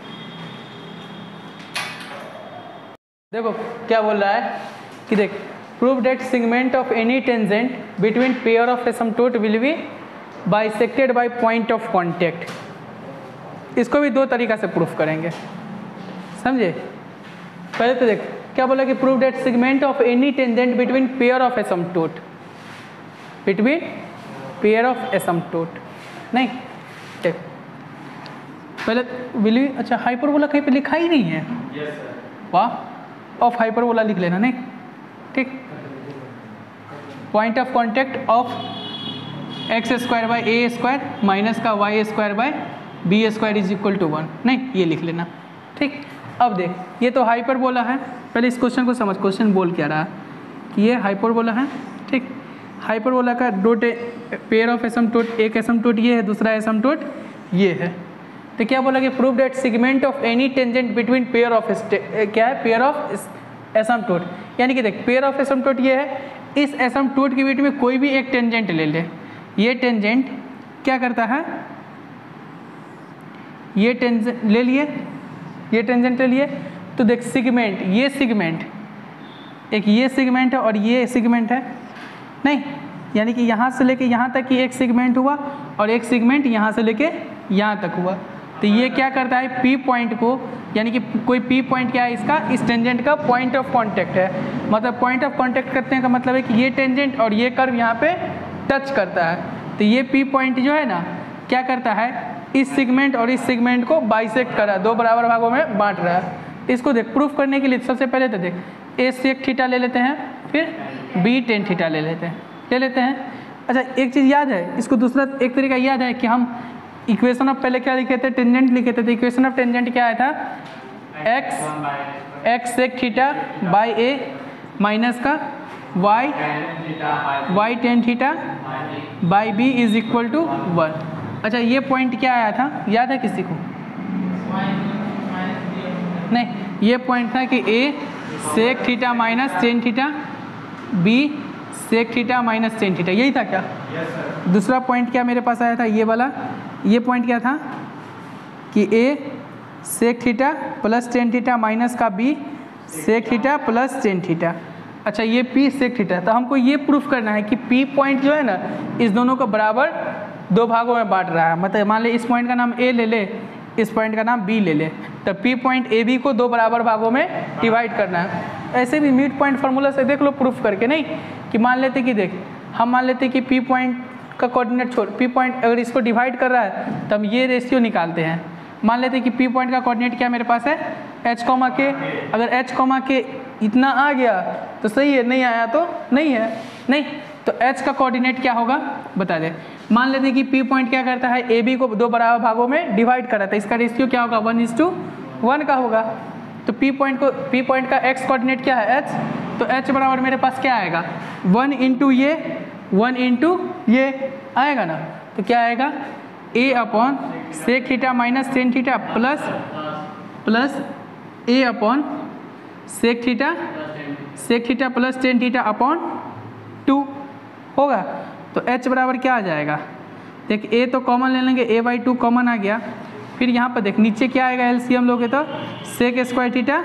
देखो क्या बोल रहा है कि देख prove that segment of any tangent between pair of asymptote will be bisected by point of contact. इसको भी दो तरीका से प्रूफ करेंगे, समझे। पहले तो देख क्या बोला कि prove that segment of any tangent between pair of asymptote, between pair of asymptote, नहीं देख पहले विल बी, अच्छा हाइपरबोला कहीं पे लिखा ही नहीं है, yes, वाह, ऑफ हाइपरबोला लिख लेना, नहीं ठीक। Point of contact of x square by a square minus का y square by b square is equal to one, नहीं ये लिख लेना, ठीक। अब देख ये तो हाइपरबोला है, पहले इस क्वेश्चन को समझ, क्वेश्चन बोल क्या रहा कि ये हाइपरबोला है, ठीक। हाइपरबोला का दो पेयर ऑफ एसिम्प्टोट, एक एसिम्प्टोट ये है, दूसरा एसिम्प्टोट ये है। तो क्या बोला कि prove that segment of any tangent between pair of, क्या है, पेयर ऑफ एसिम्प्टोट, यानी कि देख पेयर ऑफ एसिम्प्टोट ये है, इस एसिम्प्टोट के बीच में कोई भी एक टेंजेंट ले ले, ये टेंजेंट क्या करता है, ये टेंजेंट ले लिए, ये टेंजेंट ले लिए, तो देख सेगमेंट, ये सेगमेंट, एक ये सेगमेंट है और ये सेगमेंट है, नहीं यानी कि यहाँ से लेके यहाँ तक की एक सेगमेंट हुआ और एक सेगमेंट यहाँ से लेके यहाँ तक हुआ। तो ये क्या करता है, पी पॉइंट को, यानी कि कोई पी पॉइंट क्या है इसका, इस टेंजेंट का पॉइंट ऑफ कांटेक्ट है, मतलब पॉइंट ऑफ कांटेक्ट करने का मतलब है कि ये टेंजेंट और ये कर्व यहाँ पे टच करता है। तो ये पी पॉइंट जो है ना क्या करता है, इस सेगमेंट और इस सेगमेंट को बाइसेक्ट कर रहा है, दो बराबर भागों में बांट रहा है। इसको देख प्रूफ करने के लिए सबसे पहले तो देख ए सेक थीटा ले लेते हैं, फिर बी टेन थीटा ले लेते हैं ले लेते हैं अच्छा एक चीज़ याद है, इसको दूसरा एक तरीका याद है कि हम इक्वेशन ऑफ पहले क्या लिखे थे, टेंजेंट लिखे थे। तो इक्वेशन ऑफ टेंजेंट क्या आया था, x x sec theta by a minus का y y tan theta by b is equal to one. अच्छा ये पॉइंट क्या आया था, याद है किसी को? नहीं, ये पॉइंट था कि a sec theta minus tan theta, b sec theta minus tan theta, यही था क्या? yes, sir. दूसरा पॉइंट क्या मेरे पास आया था, ये वाला, ये पॉइंट क्या था कि a sec theta plus tan theta minus का b sec theta plus tan theta. अच्छा ये पी सेक थीटा, तो हमको ये प्रूफ करना है कि पी पॉइंट जो है ना इस दोनों को बराबर दो भागों में बांट रहा है। मतलब मान ले इस पॉइंट का नाम ए ले ले, इस पॉइंट का नाम बी ले ले, तो पी पॉइंट ए बी को दो बराबर भागों में डिवाइड करना है। ऐसे भी मिड पॉइंट फार्मूला से देख लो प्रूफ करके, नहीं कि मान लेते कि देख हम मान लेते कि पी पॉइंट का कोऑर्डिनेट छोड़, पी पॉइंट अगर इसको डिवाइड कर रहा है तो हम ये रेशियो निकालते हैं। मान लेते कि पी पॉइंट का कोऑर्डिनेट क्या मेरे पास है, एच कॉमा के। अगर एच कॉमा के इतना आ गया तो सही है, नहीं आया तो नहीं है, नहीं तो एच का कोऑर्डिनेट क्या होगा बता दे। मान लेते कि पी पॉइंट क्या करता है, ए बी को दो बराबर भागों में डिवाइड कर रहा था, इसका रेशियो क्या होगा, वन इज टू वन का होगा। तो पी पॉइंट को पी पॉइंट का एक्स कोऑर्डिनेट क्या है, एच, तो एच बराबर मेरे पास क्या आएगा, वन इंटू ये वन इंटू ये आएगा ना। तो क्या आएगा, a upon sec theta minus tan theta plus plus a upon sec theta sec theta plus tan theta upon two होगा। तो h बराबर क्या आ जाएगा, देख a तो कॉमन ले लेंगे, a बाई टू कॉमन आ गया। फिर यहाँ पर देख नीचे क्या आएगा, एलसीएम लोगे तो sec square theta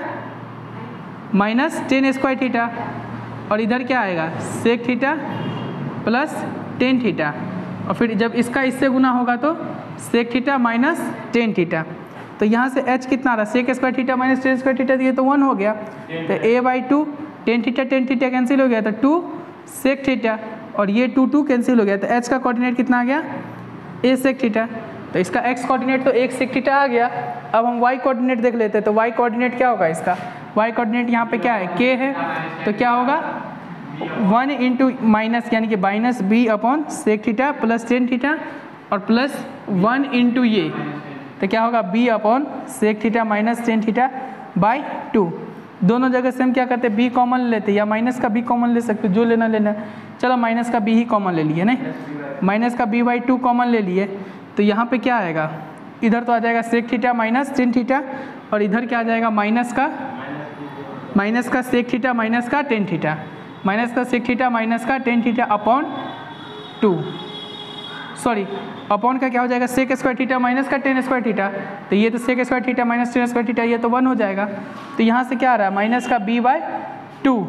minus tan square theta, और इधर क्या आएगा sec theta plus tan theta, और फिर जब इसका इससे गुना होगा तो sec theta minus tan theta. तो यहाँ से h कितना आ रहा है, sec square theta minus tan square theta, ये तो वन हो गया। तो a by two tan theta tan theta cancel हो गया, तो टू सेक थीटा, और ये टू टू कैंसिल हो गया। तो h का कोऑर्डिनेट कितना आ गया, a सेक थीटा। तो इसका x कोऑर्डिनेट तो एक सेक थीटा आ गया। अब हम y कोऑर्डिनेट देख लेते हैं, तो y कोऑर्डिनेट क्या होगा इसका, y कोऑर्डिनेट यहाँ पे क्या है, k है, तो क्या होगा वन इंटू माइनस यानी कि minus b upon sec theta plus tan theta, और प्लस वन इंटू ये, तो क्या होगा b upon sec theta minus tan theta by two. दोनों जगह से हम क्या करते हैं, b कॉमन लेते, या माइनस का b कॉमन ले सकते, जो लेना लेना। चलो माइनस का b ही कॉमन ले लिए, नहीं माइनस का b बाई टू कॉमन ले लिए। तो यहाँ पे क्या आएगा, इधर तो आ जाएगा sec theta minus tan theta, और इधर क्या आ जाएगा माइनस का माइनस का सेक थीटा माइनस का टेन थीटा, माइनस का सेक थीटा माइनस का tan theta upon two, sorry upon का क्या हो जाएगा, सेक स्क्वायर थीटा माइनस का टेन स्क्वायर थीटा। तो ये तो sec square theta minus tan square theta, ये तो वन हो जाएगा। तो यहाँ से क्या आ रहा है, माइनस का b बाय टू,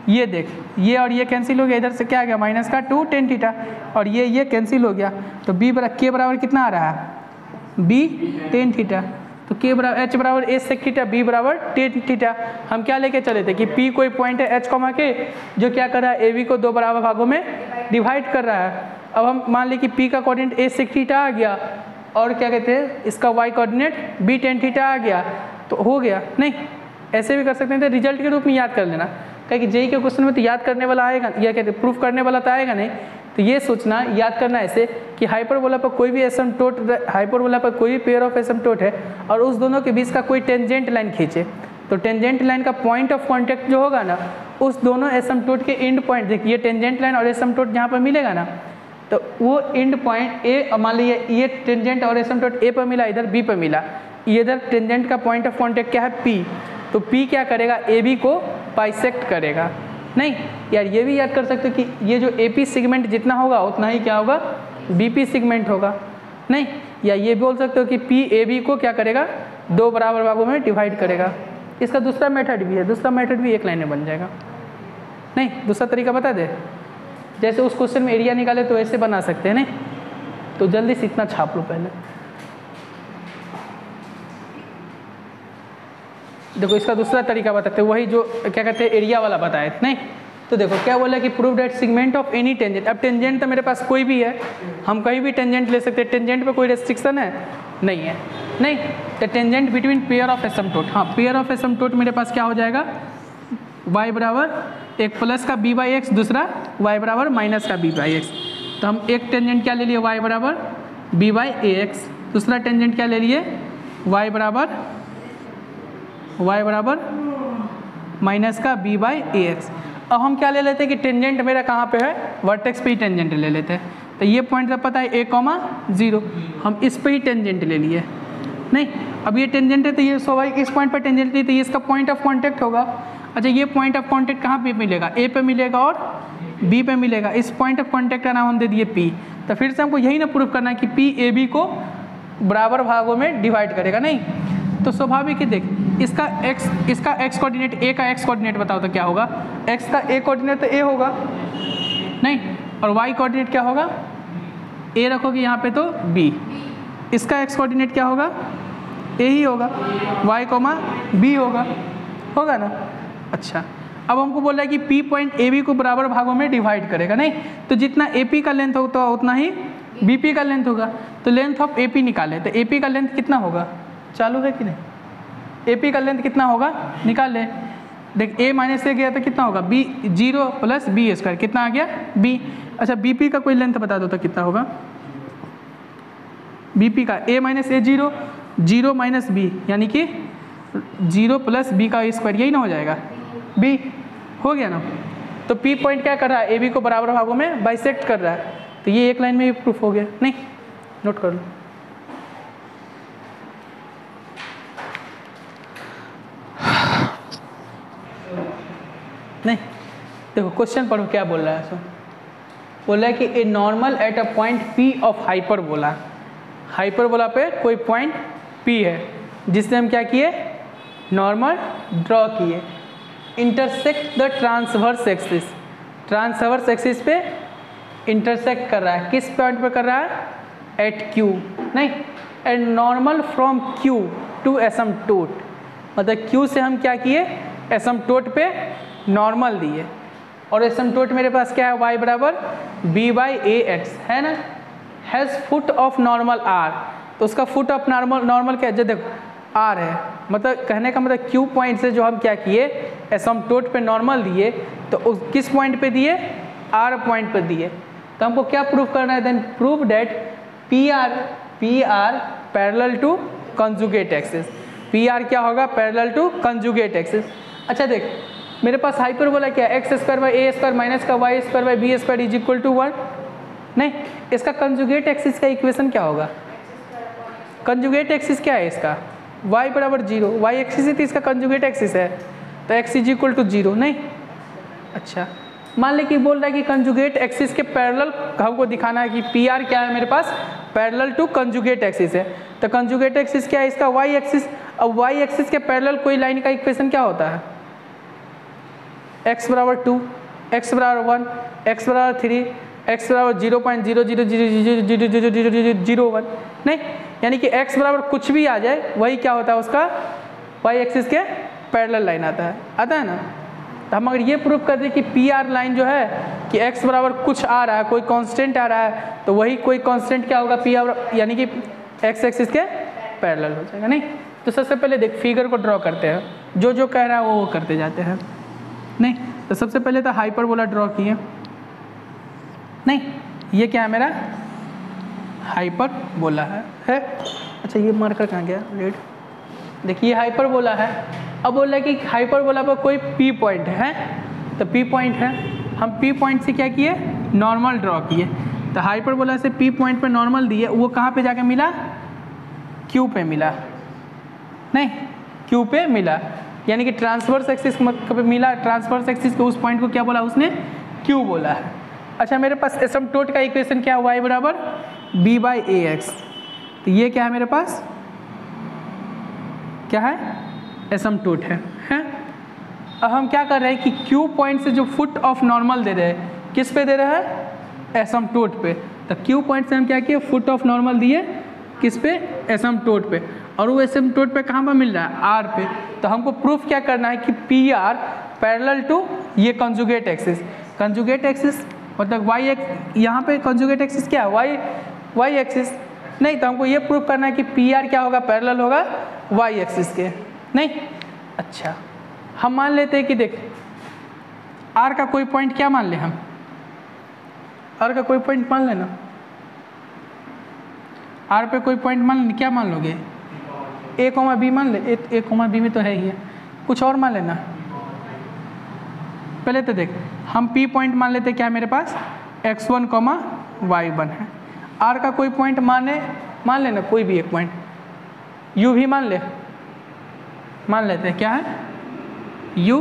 ये देख, ये और ये कैंसिल हो गया, इधर से क्या आ गया माइनस का टू टेन थीटा, और ये ये कैंसिल हो गया, तो बी बराबर के बराबर कितना आ रहा है, बी टेन थीटा। तो के बराबर एच बराबर ए सेक थीटा, बी बराबर टेन थीटा। हम क्या लेके चले थे कि पी कोई पॉइंट है एच कॉमा के जो क्या कर रहा है, ए बी को दो बराबर भागों में डिवाइड कर रहा है। अब हम मान लें कि पी का कोऑर्डिनेट ए सेक थीटा आ गया, और क्या कहते हैं इसका y coordinate b tan theta आ गया, तो हो गया। नहीं, ऐसे भी कर सकते हैं, तो रिजल्ट के रूप में याद कर लेना, क्या कि जेई के क्वेश्चन में तो याद करने वाला आएगा, या कहते हैं प्रूफ करने वाला तो आएगा नहीं। तो ये सोचना, याद करना ऐसे कि हाइपरबोला पर कोई भी एसिम्पटोट, हाइपरबोला पर कोई भी पेयर ऑफ एसिम्पटोट है और उस दोनों के बीच का कोई टेंजेंट लाइन खींचे, तो टेंजेंट लाइन का पॉइंट ऑफ कांटेक्ट जो होगा ना, उस दोनों एसिम्पटोट के एंड पॉइंट, देखिए टेंजेंट लाइन और एसिम्पटोट जहाँ पर मिलेगा ना, तो वो एंड पॉइंट ए, मान लीजिए ये टेंजेंट और एसिम्पटोट ए पर मिला, इधर बी पर मिला, इधर टेंजेंट का पॉइंट ऑफ कांटेक्ट क्या है, पी, तो पी क्या करेगा, ए बी को बाइसेक्ट करेगा। नहीं यार, ये भी याद कर सकते हो कि ये जो ए पी सेगमेंट जितना होगा उतना ही क्या होगा, बी पी सेगमेंट होगा। नहीं, या ये बोल सकते हो कि पी ए बी को क्या करेगा, दो बराबर भागों में डिवाइड करेगा। इसका दूसरा मेथड भी है, दूसरा मेथड भी एक लाइन में बन जाएगा। नहीं, दूसरा तरीका बता दे, जैसे उस क्वेश्चन में एरिया निकाले तो ऐसे बना सकते हैं। नहीं तो जल्दी से इतना छाप लो पहले। देखो इसका दूसरा तरीका बताते हैं, वही जो क्या कहते हैं एरिया वाला बताए। नहीं तो देखो क्या बोला कि prove that segment of any tangent. अब टेंजेंट तो मेरे पास कोई भी है, हम कहीं भी टेंजेंट ले सकते हैं, टेंजेंट पे कोई रेस्ट्रिक्शन है नहीं है। नहीं तो tangent between pair of asymptote, हाँ पेयर ऑफ एसिम्पटोट मेरे पास क्या हो जाएगा, y बराबर एक प्लस का b बाई एक्स, दूसरा y बराबर माइनस का b बाई एक्स। तो हम एक टेंजेंट क्या ले लिए, y बराबर b बाई ए एक्स, दूसरा टेंजेंट क्या ले लिए, y बराबर y बराबर माइनस का b बाई ए एक्स। अब हम क्या ले लेते हैं कि टेंजेंट मेरा कहाँ पे है, वर्टेक्स पे ही टेंजेंट ले लेते हैं। तो ये पॉइंट तो पता है ए कॉमा जीरो, हम इस पे ही टेंजेंट ले लिए। नहीं अब ये टेंजेंट है तो ये स्वाभाविक इस पॉइंट पर टेंजेंट ली, तो ये इसका पॉइंट ऑफ कांटेक्ट होगा। अच्छा ये पॉइंट ऑफ कांटेक्ट कहाँ पे मिलेगा, ए पे मिलेगा और बी पे मिलेगा। इस पॉइंट ऑफ कांटेक्ट का नाम हम दे दिए पी। तो फिर से हमको यही ना प्रूफ करना है कि पी ए बी को बराबर भागों में डिवाइड करेगा। नहीं तो स्वाभाविक है, देख इसका x, इसका x कोऑर्डिनेट, a का x कोऑर्डिनेट बताओ तो क्या होगा, x का a कोऑर्डिनेट तो a होगा। नहीं और y कोऑर्डिनेट क्या होगा, a रखोगे यहाँ पे तो b, इसका x कोऑर्डिनेट क्या होगा, a ही होगा, y कोमा b होगा, होगा ना। अच्छा अब हमको बोल रहा है कि p पॉइंट ए बी को बराबर भागों में डिवाइड करेगा। नहीं तो जितना ए पी का लेंथ होता है उतना ही बी पी का लेंथ होगा। तो लेंथ ऑफ ए पी निकाले, तो ए पी का लेंथ कितना होगा, चालू है कि नहीं, ए पी का लेंथ कितना होगा निकाल ले। देख a माइनस से गया तो कितना होगा, b zero plus b square, कितना आ गया b। अच्छा बी पी का कोई लेंथ बता दो तो कितना होगा, बी पी का a minus a zero, zero minus b यानी कि जीरो प्लस बी का स्क्वायर, यही ना हो जाएगा, b हो गया ना। तो p पॉइंट क्या कर रहा है, ए बी को बराबर भागों में बाइसेक्ट कर रहा है, तो ये एक लाइन में भी प्रूफ हो गया। नहीं नोट कर लो। नहीं देखो क्वेश्चन पढ़ो क्या बोल रहा है, सो बोल रहा है कि a normal at a point p of hyperbola, hyperbola पे कोई पॉइंट पी है जिससे हम क्या किए, नॉर्मल ड्रॉ किए, intersect the transverse axis, transverse axis पे इंटरसेक्ट कर रहा है, किस पॉइंट पे कर रहा है, एट क्यू। नहीं and normal from q to asymptote, मतलब क्यू से हम क्या किए, एसिम्पटोट पे नॉर्मल दिए, और एसिम्पटोट मेरे पास क्या है, y बराबर b बाई ए एक्स है ना, has foot of normal r, तो उसका फुट ऑफ नॉर्मल, नॉर्मल क्या है, जो देखो r है, मतलब कहने का मतलब q पॉइंट से जो हम क्या किए, एसिम्पटोट पे नॉर्मल दिए, तो उस किस पॉइंट पे दिए, r पॉइंट पे दिए। तो हमको क्या प्रूफ करना है, then prove that p r, p are parallel to conjugate axis, p r क्या होगा, पैरेलल टू कंजुगेट एक्सिस। अच्छा देख मेरे पास हाइपरबोला क्या है, x square by a square minus का y square by b square is equal to one. नहीं इसका कंजुगेट एक्सिस का इक्वेशन क्या होगा, कंजुगेट एक्सिस क्या है इसका, y बराबर जीरो, वाई एक्सिस है तो इसका कंजुगेट एक्सिस है, तो x is equal to zero. नहीं अच्छा मान ले कि बोल रहा है कि कंजुगेट एक्सिस के पैरेलल हमको दिखाना है कि पी आर क्या है मेरे पास, पैरेलल टू कंजुगेट एक्सिस है, तो कंजुगेट एक्सिस क्या है इसका, y एक्सिस। अब y एक्सिस के पैरेलल कोई लाइन का इक्वेशन क्या होता है, एक्स बराबर टू, एक्स बराबर वन, एक्स बराबर थ्री, एक्स बराबर zero point zero zero zero zero zero zero zero zero zero one, नहीं, यानी कि एक्स बराबर कुछ भी आ जाए वही क्या होता है उसका वाई एक्सिस के पैरेलल लाइन आता है, आता है ना। तो हम अगर ये प्रूव कर दें कि पी आर लाइन जो है कि एक्स बराबर कुछ आ रहा है, कोई कांस्टेंट आ रहा है, तो वही कोई कांस्टेंट क्या होगा पी आर, यानी कि एक्स एक्सिस के पैरेलल हो जाएगा, नहीं। तो सबसे पहले देख फिगर को ड्रॉ करते हैं, जो जो कह रहा है वो वो करते जाते हैं, नहीं। तो सबसे पहले तो हाइपरबोला ड्रॉ किए, नहीं, ये क्या है मेरा हाइपरबोला है, है। अच्छा ये मार्कर कहाँ गया, रेड, देखिए हाइपरबोला है। अब बोल रहा है कि हाइपरबोला पर कोई पी पॉइंट है, तो पी पॉइंट है, हम पी पॉइंट से क्या किए, नॉर्मल ड्रॉ किए। तो हाइपरबोला से पी पॉइंट पे नॉर्मल दिए, वो कहाँ पे जाके मिला, क्यू पे मिला, नहीं, क्यू पे मिला, यानी कि ट्रांसवर्स एक्सिस पे मिला, ट्रांसवर्स एक्सिस के उस पॉइंट को क्या बोला उसने, क्यू बोला है। अच्छा मेरे पास एसिम्पटोट का इक्वेशन क्या है, वाई बराबर बी बाई ए एक्स, तो ये क्या है मेरे पास, क्या है, एसिम्पटोट है, हैं। अब हम क्या कर रहे हैं कि क्यू पॉइंट से जो फुट ऑफ नॉर्मल दे रहे हैं, किस पे दे रहे हैं, एसिम्पटोट पे। तो क्यू पॉइंट से हम क्या किए, फुट ऑफ नॉर्मल दिए, किस पे, एसिम्पटोट पे, और वो एसिम्पटोट पे कहाँ पर मिल रहा है, आर पे। तो हमको प्रूफ क्या करना है कि पी आर पैरेलल टू ये कंजुगेट एक्सिस, कंजुगेट एक्सिस मतलब वाई एक्स, यहाँ पे कंजुगेट एक्सिस क्या है, वाई वाई एक्सिस, नहीं। तो हमको ये प्रूव करना है कि पी आर क्या होगा, पैरेलल होगा वाई एक्सिस के, नहीं। अच्छा हम मान लेते हैं कि देख आर का कोई पॉइंट क्या मान ले, हम आर का कोई पॉइंट मान लेना, आर पे कोई पॉइंट मान, क्या मान लोगे, ए कोमा बी मान ले, ए, ए कोमा बी में तो है ही है, कुछ और मान लेना। पहले तो देख हम पी पॉइंट मान लेते क्या मेरे पास, x one comma y one है। आर का कोई पॉइंट माने, मान लेना कोई भी एक पॉइंट, यू भी मान ले, मान लेते हैं क्या है, यू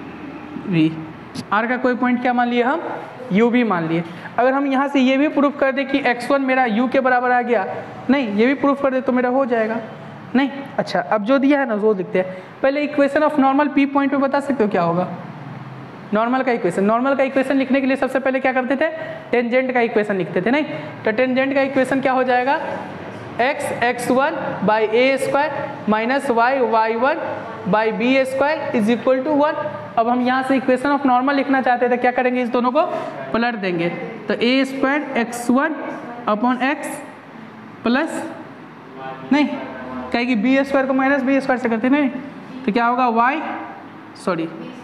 वी। आर का कोई पॉइंट क्या मान लिए हम, यू भी मान लिए। अगर हम यहाँ से ये भी प्रूफ कर दे कि एक्स वन मेरा यू के बराबर आ गया, नहीं, ये भी प्रूफ कर दे तो मेरा हो जाएगा, नहीं। अच्छा अब जो दिया है ना वो लिखते हैं। पहले equation of normal p point पे बता सकते हो क्या होगा, नॉर्मल का इक्वेशन। नॉर्मल का इक्वेशन लिखने के लिए सबसे पहले क्या करते थे, टेंजेंट का इक्वेशन लिखते थे, नहीं। तो टेंजेंट का इक्वेशन क्या हो जाएगा, x x one by a square minus y y one by b square is equal to one. अब हम यहाँ से इक्वेशन ऑफ नॉर्मल लिखना चाहते थे, क्या करेंगे, इस दोनों को पलट देंगे। तो a square x one upon x plus, नहीं कहेगी बी स्क्वायर को माइनस बी स्क्वायर से करते, नहीं, तो क्या होगा y sorry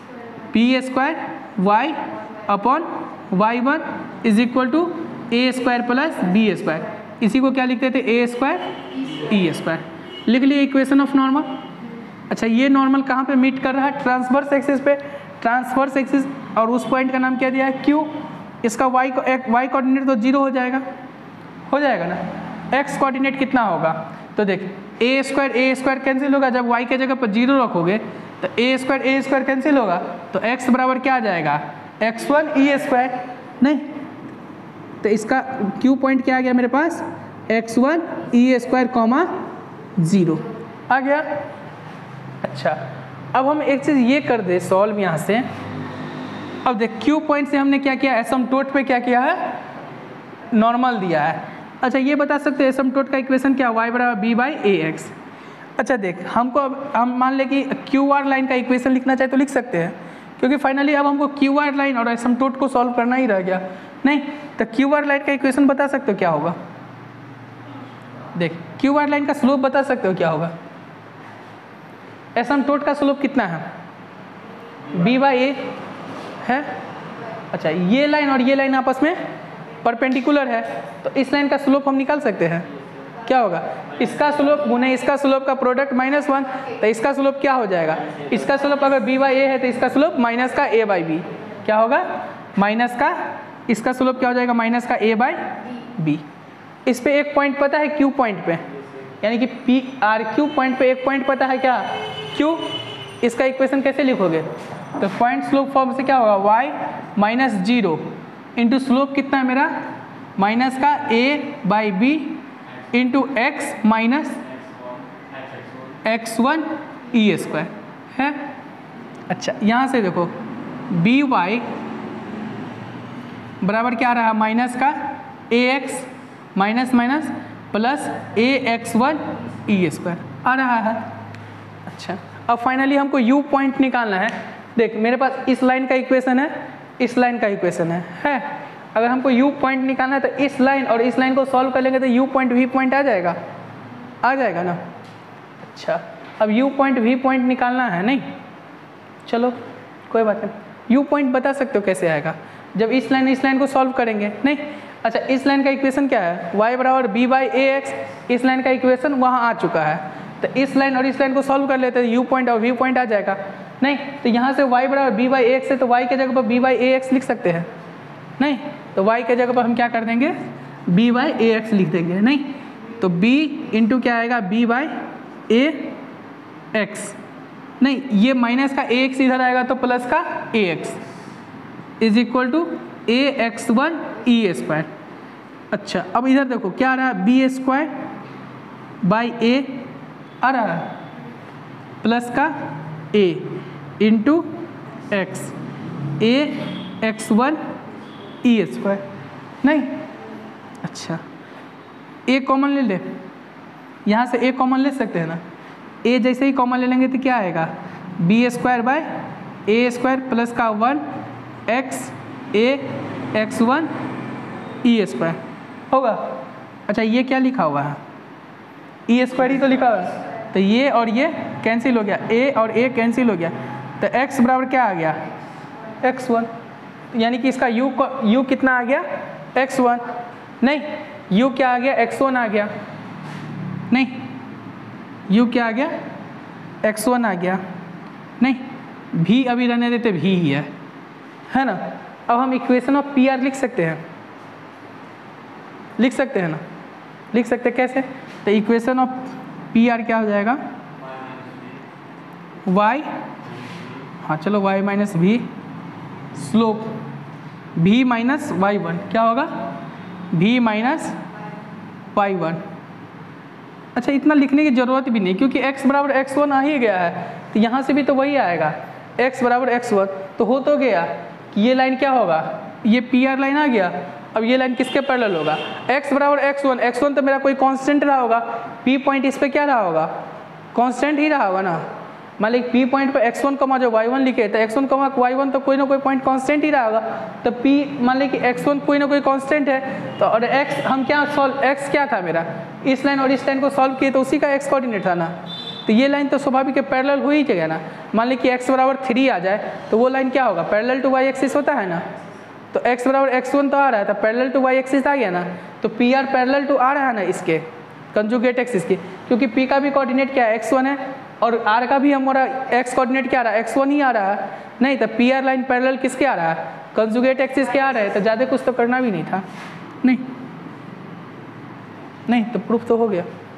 p square y upon y one is equal to a square plus b square, इसी को क्या लिखते थे, ए स्क्वायर ई स्क्वायर, लिख लिए इक्वेशन ऑफ नॉर्मल। अच्छा ये नॉर्मल कहाँ पे मीट कर रहा है, ट्रांसवर्स एक्सिस पे, ट्रांसवर्स एक्सिस, और उस पॉइंट का नाम क्या दिया है, क्यू। इसका वाई को एक वाई कोऑर्डिनेट तो जीरो हो जाएगा, हो जाएगा ना। एक्स कोऑर्डिनेट कितना होगा, तो देख a square a square cancel होगा, जब वाई के जगह पर जीरो रखोगे तो a square a square cancel होगा, तो एक्स बराबर क्या आ जाएगा, एक्स वन ई स्क्वायर, नहीं। तो इसका क्यू पॉइंट क्या आ गया मेरे पास, एक्स वन ई स्क्वायर कॉमा जीरो आ गया। अच्छा अब हम एक चीज़ ये कर दे सॉल्व यहाँ से। अब देख क्यू पॉइंट से हमने क्या किया, एसिम्पटोट पे क्या किया है, नॉर्मल दिया है। अच्छा ये बता सकते हैं एसिम्पटोट का इक्वेशन क्या, वाई बराबर बी बाई ए एक्स। अच्छा देख हमको अब हम मान ले कि क्यू आर लाइन का इक्वेशन लिखना चाहे तो लिख सकते हैं, क्योंकि फाइनली अब हमको क्यू आर लाइन और एसिम्पटोट को सॉल्व करना ही रह गया, नहीं। तो क्यू आर लाइन का इक्वेशन बता सकते हो क्या होगा, देख क्यू आर लाइन का स्लोप बता सकते हो क्या होगा, एसिम्पटोट का स्लोप कितना है, बी बाई ए है। अच्छा ये लाइन और ये लाइन आपस में परपेंडिकुलर है, तो इस लाइन का स्लोप हम निकाल सकते हैं, क्या होगा, इसका स्लोप गुने इसका स्लोप का प्रोडक्ट माइनस वन, तो इसका स्लोप क्या हो जाएगा, इसका स्लोप अगर बी बाई ए है तो इसका स्लोप माइनस का ए बाई बी, क्या होगा, माइनस का, इसका स्लोप क्या हो जाएगा, माइनस का ए बाई बी। इस पे एक पॉइंट पता है क्यू पॉइंट पे, यानी कि पी आर क्यू पॉइंट पे एक पॉइंट पता है क्या, क्यू। इसका इक्वेशन कैसे लिखोगे, तो पॉइंट स्लोप फॉर्म से क्या होगा, y minus zero into slope कितना है मेरा, माइनस का a by b into x minus x one E square है। अच्छा यहाँ से देखो बी वाई बराबर क्या रहा, माइनस का a x minus minus plus a x one E square आ रहा है। अच्छा, अब फाइनली हमको यू पॉइंट निकालना है। देख मेरे पास इस लाइन का इक्वेशन है, इस लाइन का इक्वेशन है है अगर हमको यू पॉइंट निकालना है तो इस लाइन और इस लाइन को सॉल्व कर लेंगे तो यू पॉइंट वी पॉइंट आ जाएगा, आ जाएगा ना। अच्छा, अब यू पॉइंट वी पॉइंट निकालना है नहीं, चलो कोई बात नहीं। यू पॉइंट बता सकते हो कैसे आएगा, जब इस लाइन इस लाइन को सॉल्व करेंगे नहीं। अच्छा, इस लाइन का इक्वेशन क्या है, y बराबर बी बाई ए एक्स, इस लाइन का इक्वेशन वहाँ आ चुका है, तो इस लाइन और इस लाइन को सॉल्व कर लेते हैं, यू पॉइंट और वी पॉइंट आ जाएगा नहीं। तो यहाँ से y बराबर बी बाई ए एक्स है तो y के जगह पर बी बाई ए एक्स लिख सकते हैं नहीं, तो y के जगह पर हम क्या कर देंगे, b बाई ए एक्स लिख देंगे नहीं। तो b इंटू क्या आएगा, b बाई ए एक्स नहीं, ये माइनस का ए एक्स इधर आएगा तो प्लस का a x is equal to a x one E square. अच्छा, अब इधर देखो क्या आ रहा है, बी स्क्वायर बाई ए आ रहा है प्लस का a into x A x one E square नहीं। अच्छा, ए कॉमन ले ले, यहाँ से ए कॉमन ले सकते हैं ना, ए जैसे ही कॉमन ले लेंगे तो क्या आएगा, B square by A square plus का वन एक्स ए एक्स वन ई स्क्वायर होगा। अच्छा, ये क्या लिखा हुआ है, ई स्क्वायर ही तो लिखा हुआ है, तो ये और ये कैंसिल हो गया, ए और ए कैंसिल हो गया, तो x बराबर क्या आ गया, एक्स वन, यानी कि इसका u को u कितना आ गया, एक्स वन नहीं, u क्या आ गया, एक्स वन आ गया नहीं, u क्या आ गया, एक्स वन आ गया नहीं, भी अभी रहने देते, भी ही है है ना। अब हम इक्वेशन ऑफ पी आर लिख सकते हैं, लिख सकते हैं ना, लिख सकते हैं कैसे, तो इक्वेशन ऑफ पी आर क्या हो जाएगा, y, हाँ चलो y माइनस भी slope v minus Y one क्या होगा, v माइनस वाई वन। अच्छा, इतना लिखने की ज़रूरत भी नहीं क्योंकि x बराबर एक्स वन आ ही गया है, तो यहाँ से भी तो वही आएगा, x बराबर एक्स वन, तो हो तो गया कि ये लाइन क्या होगा, ये पी आर लाइन आ गया। अब ये लाइन किसके पैरेलल होगा, x बराबर एक्स वन, एक्स वन तो मेरा कोई कांस्टेंट रहा होगा, p पॉइंट इस पे क्या रहा होगा, कांस्टेंट ही रहा होगा ना। मान ली p पॉइंट पर एक्स वन कमा जो वाई वन लिखे, तो X one comma Y one तो कोई ना कोई पॉइंट कांस्टेंट ही रहा होगा, तो p मान ली कि एक्स वन कोई ना कोई कांस्टेंट है, तो और x हम क्या सॉल्व, x क्या था मेरा, इस लाइन और इस लाइन को सॉल्व किए तो उसी का x कोऑर्डिनेट था ना, तो ये लाइन तो स्वाभाविक पैरेलल हो ही जाएगा ना। मान ली कि x बराबर थ्री आ जाए तो वो लाइन क्या होगा, पैरेलल टू वाई एक्सिस होता है ना, तो x बराबर एक्स वन तो आ रहा है, तो पैरेलल टू वाई एक्सिस आ गया ना, तो पी आर पैरेलल टू आ रहा है ना इसके कंजुगेट एक्सिस की, क्योंकि p का भी कोऑर्डिनेट क्या है, एक्स वन है, और r का भी हमारा x कोऑर्डिनेट क्या आ रहा है, एक्स वन ही आ रहा है नहीं, तो पी आर लाइन पैरेलल किसके आ रहा है, कंजुगेट एक्सिस के आ रहा है, तो ज़्यादा कुछ तो करना भी नहीं था नहीं नहीं, तो प्रूफ तो हो गया।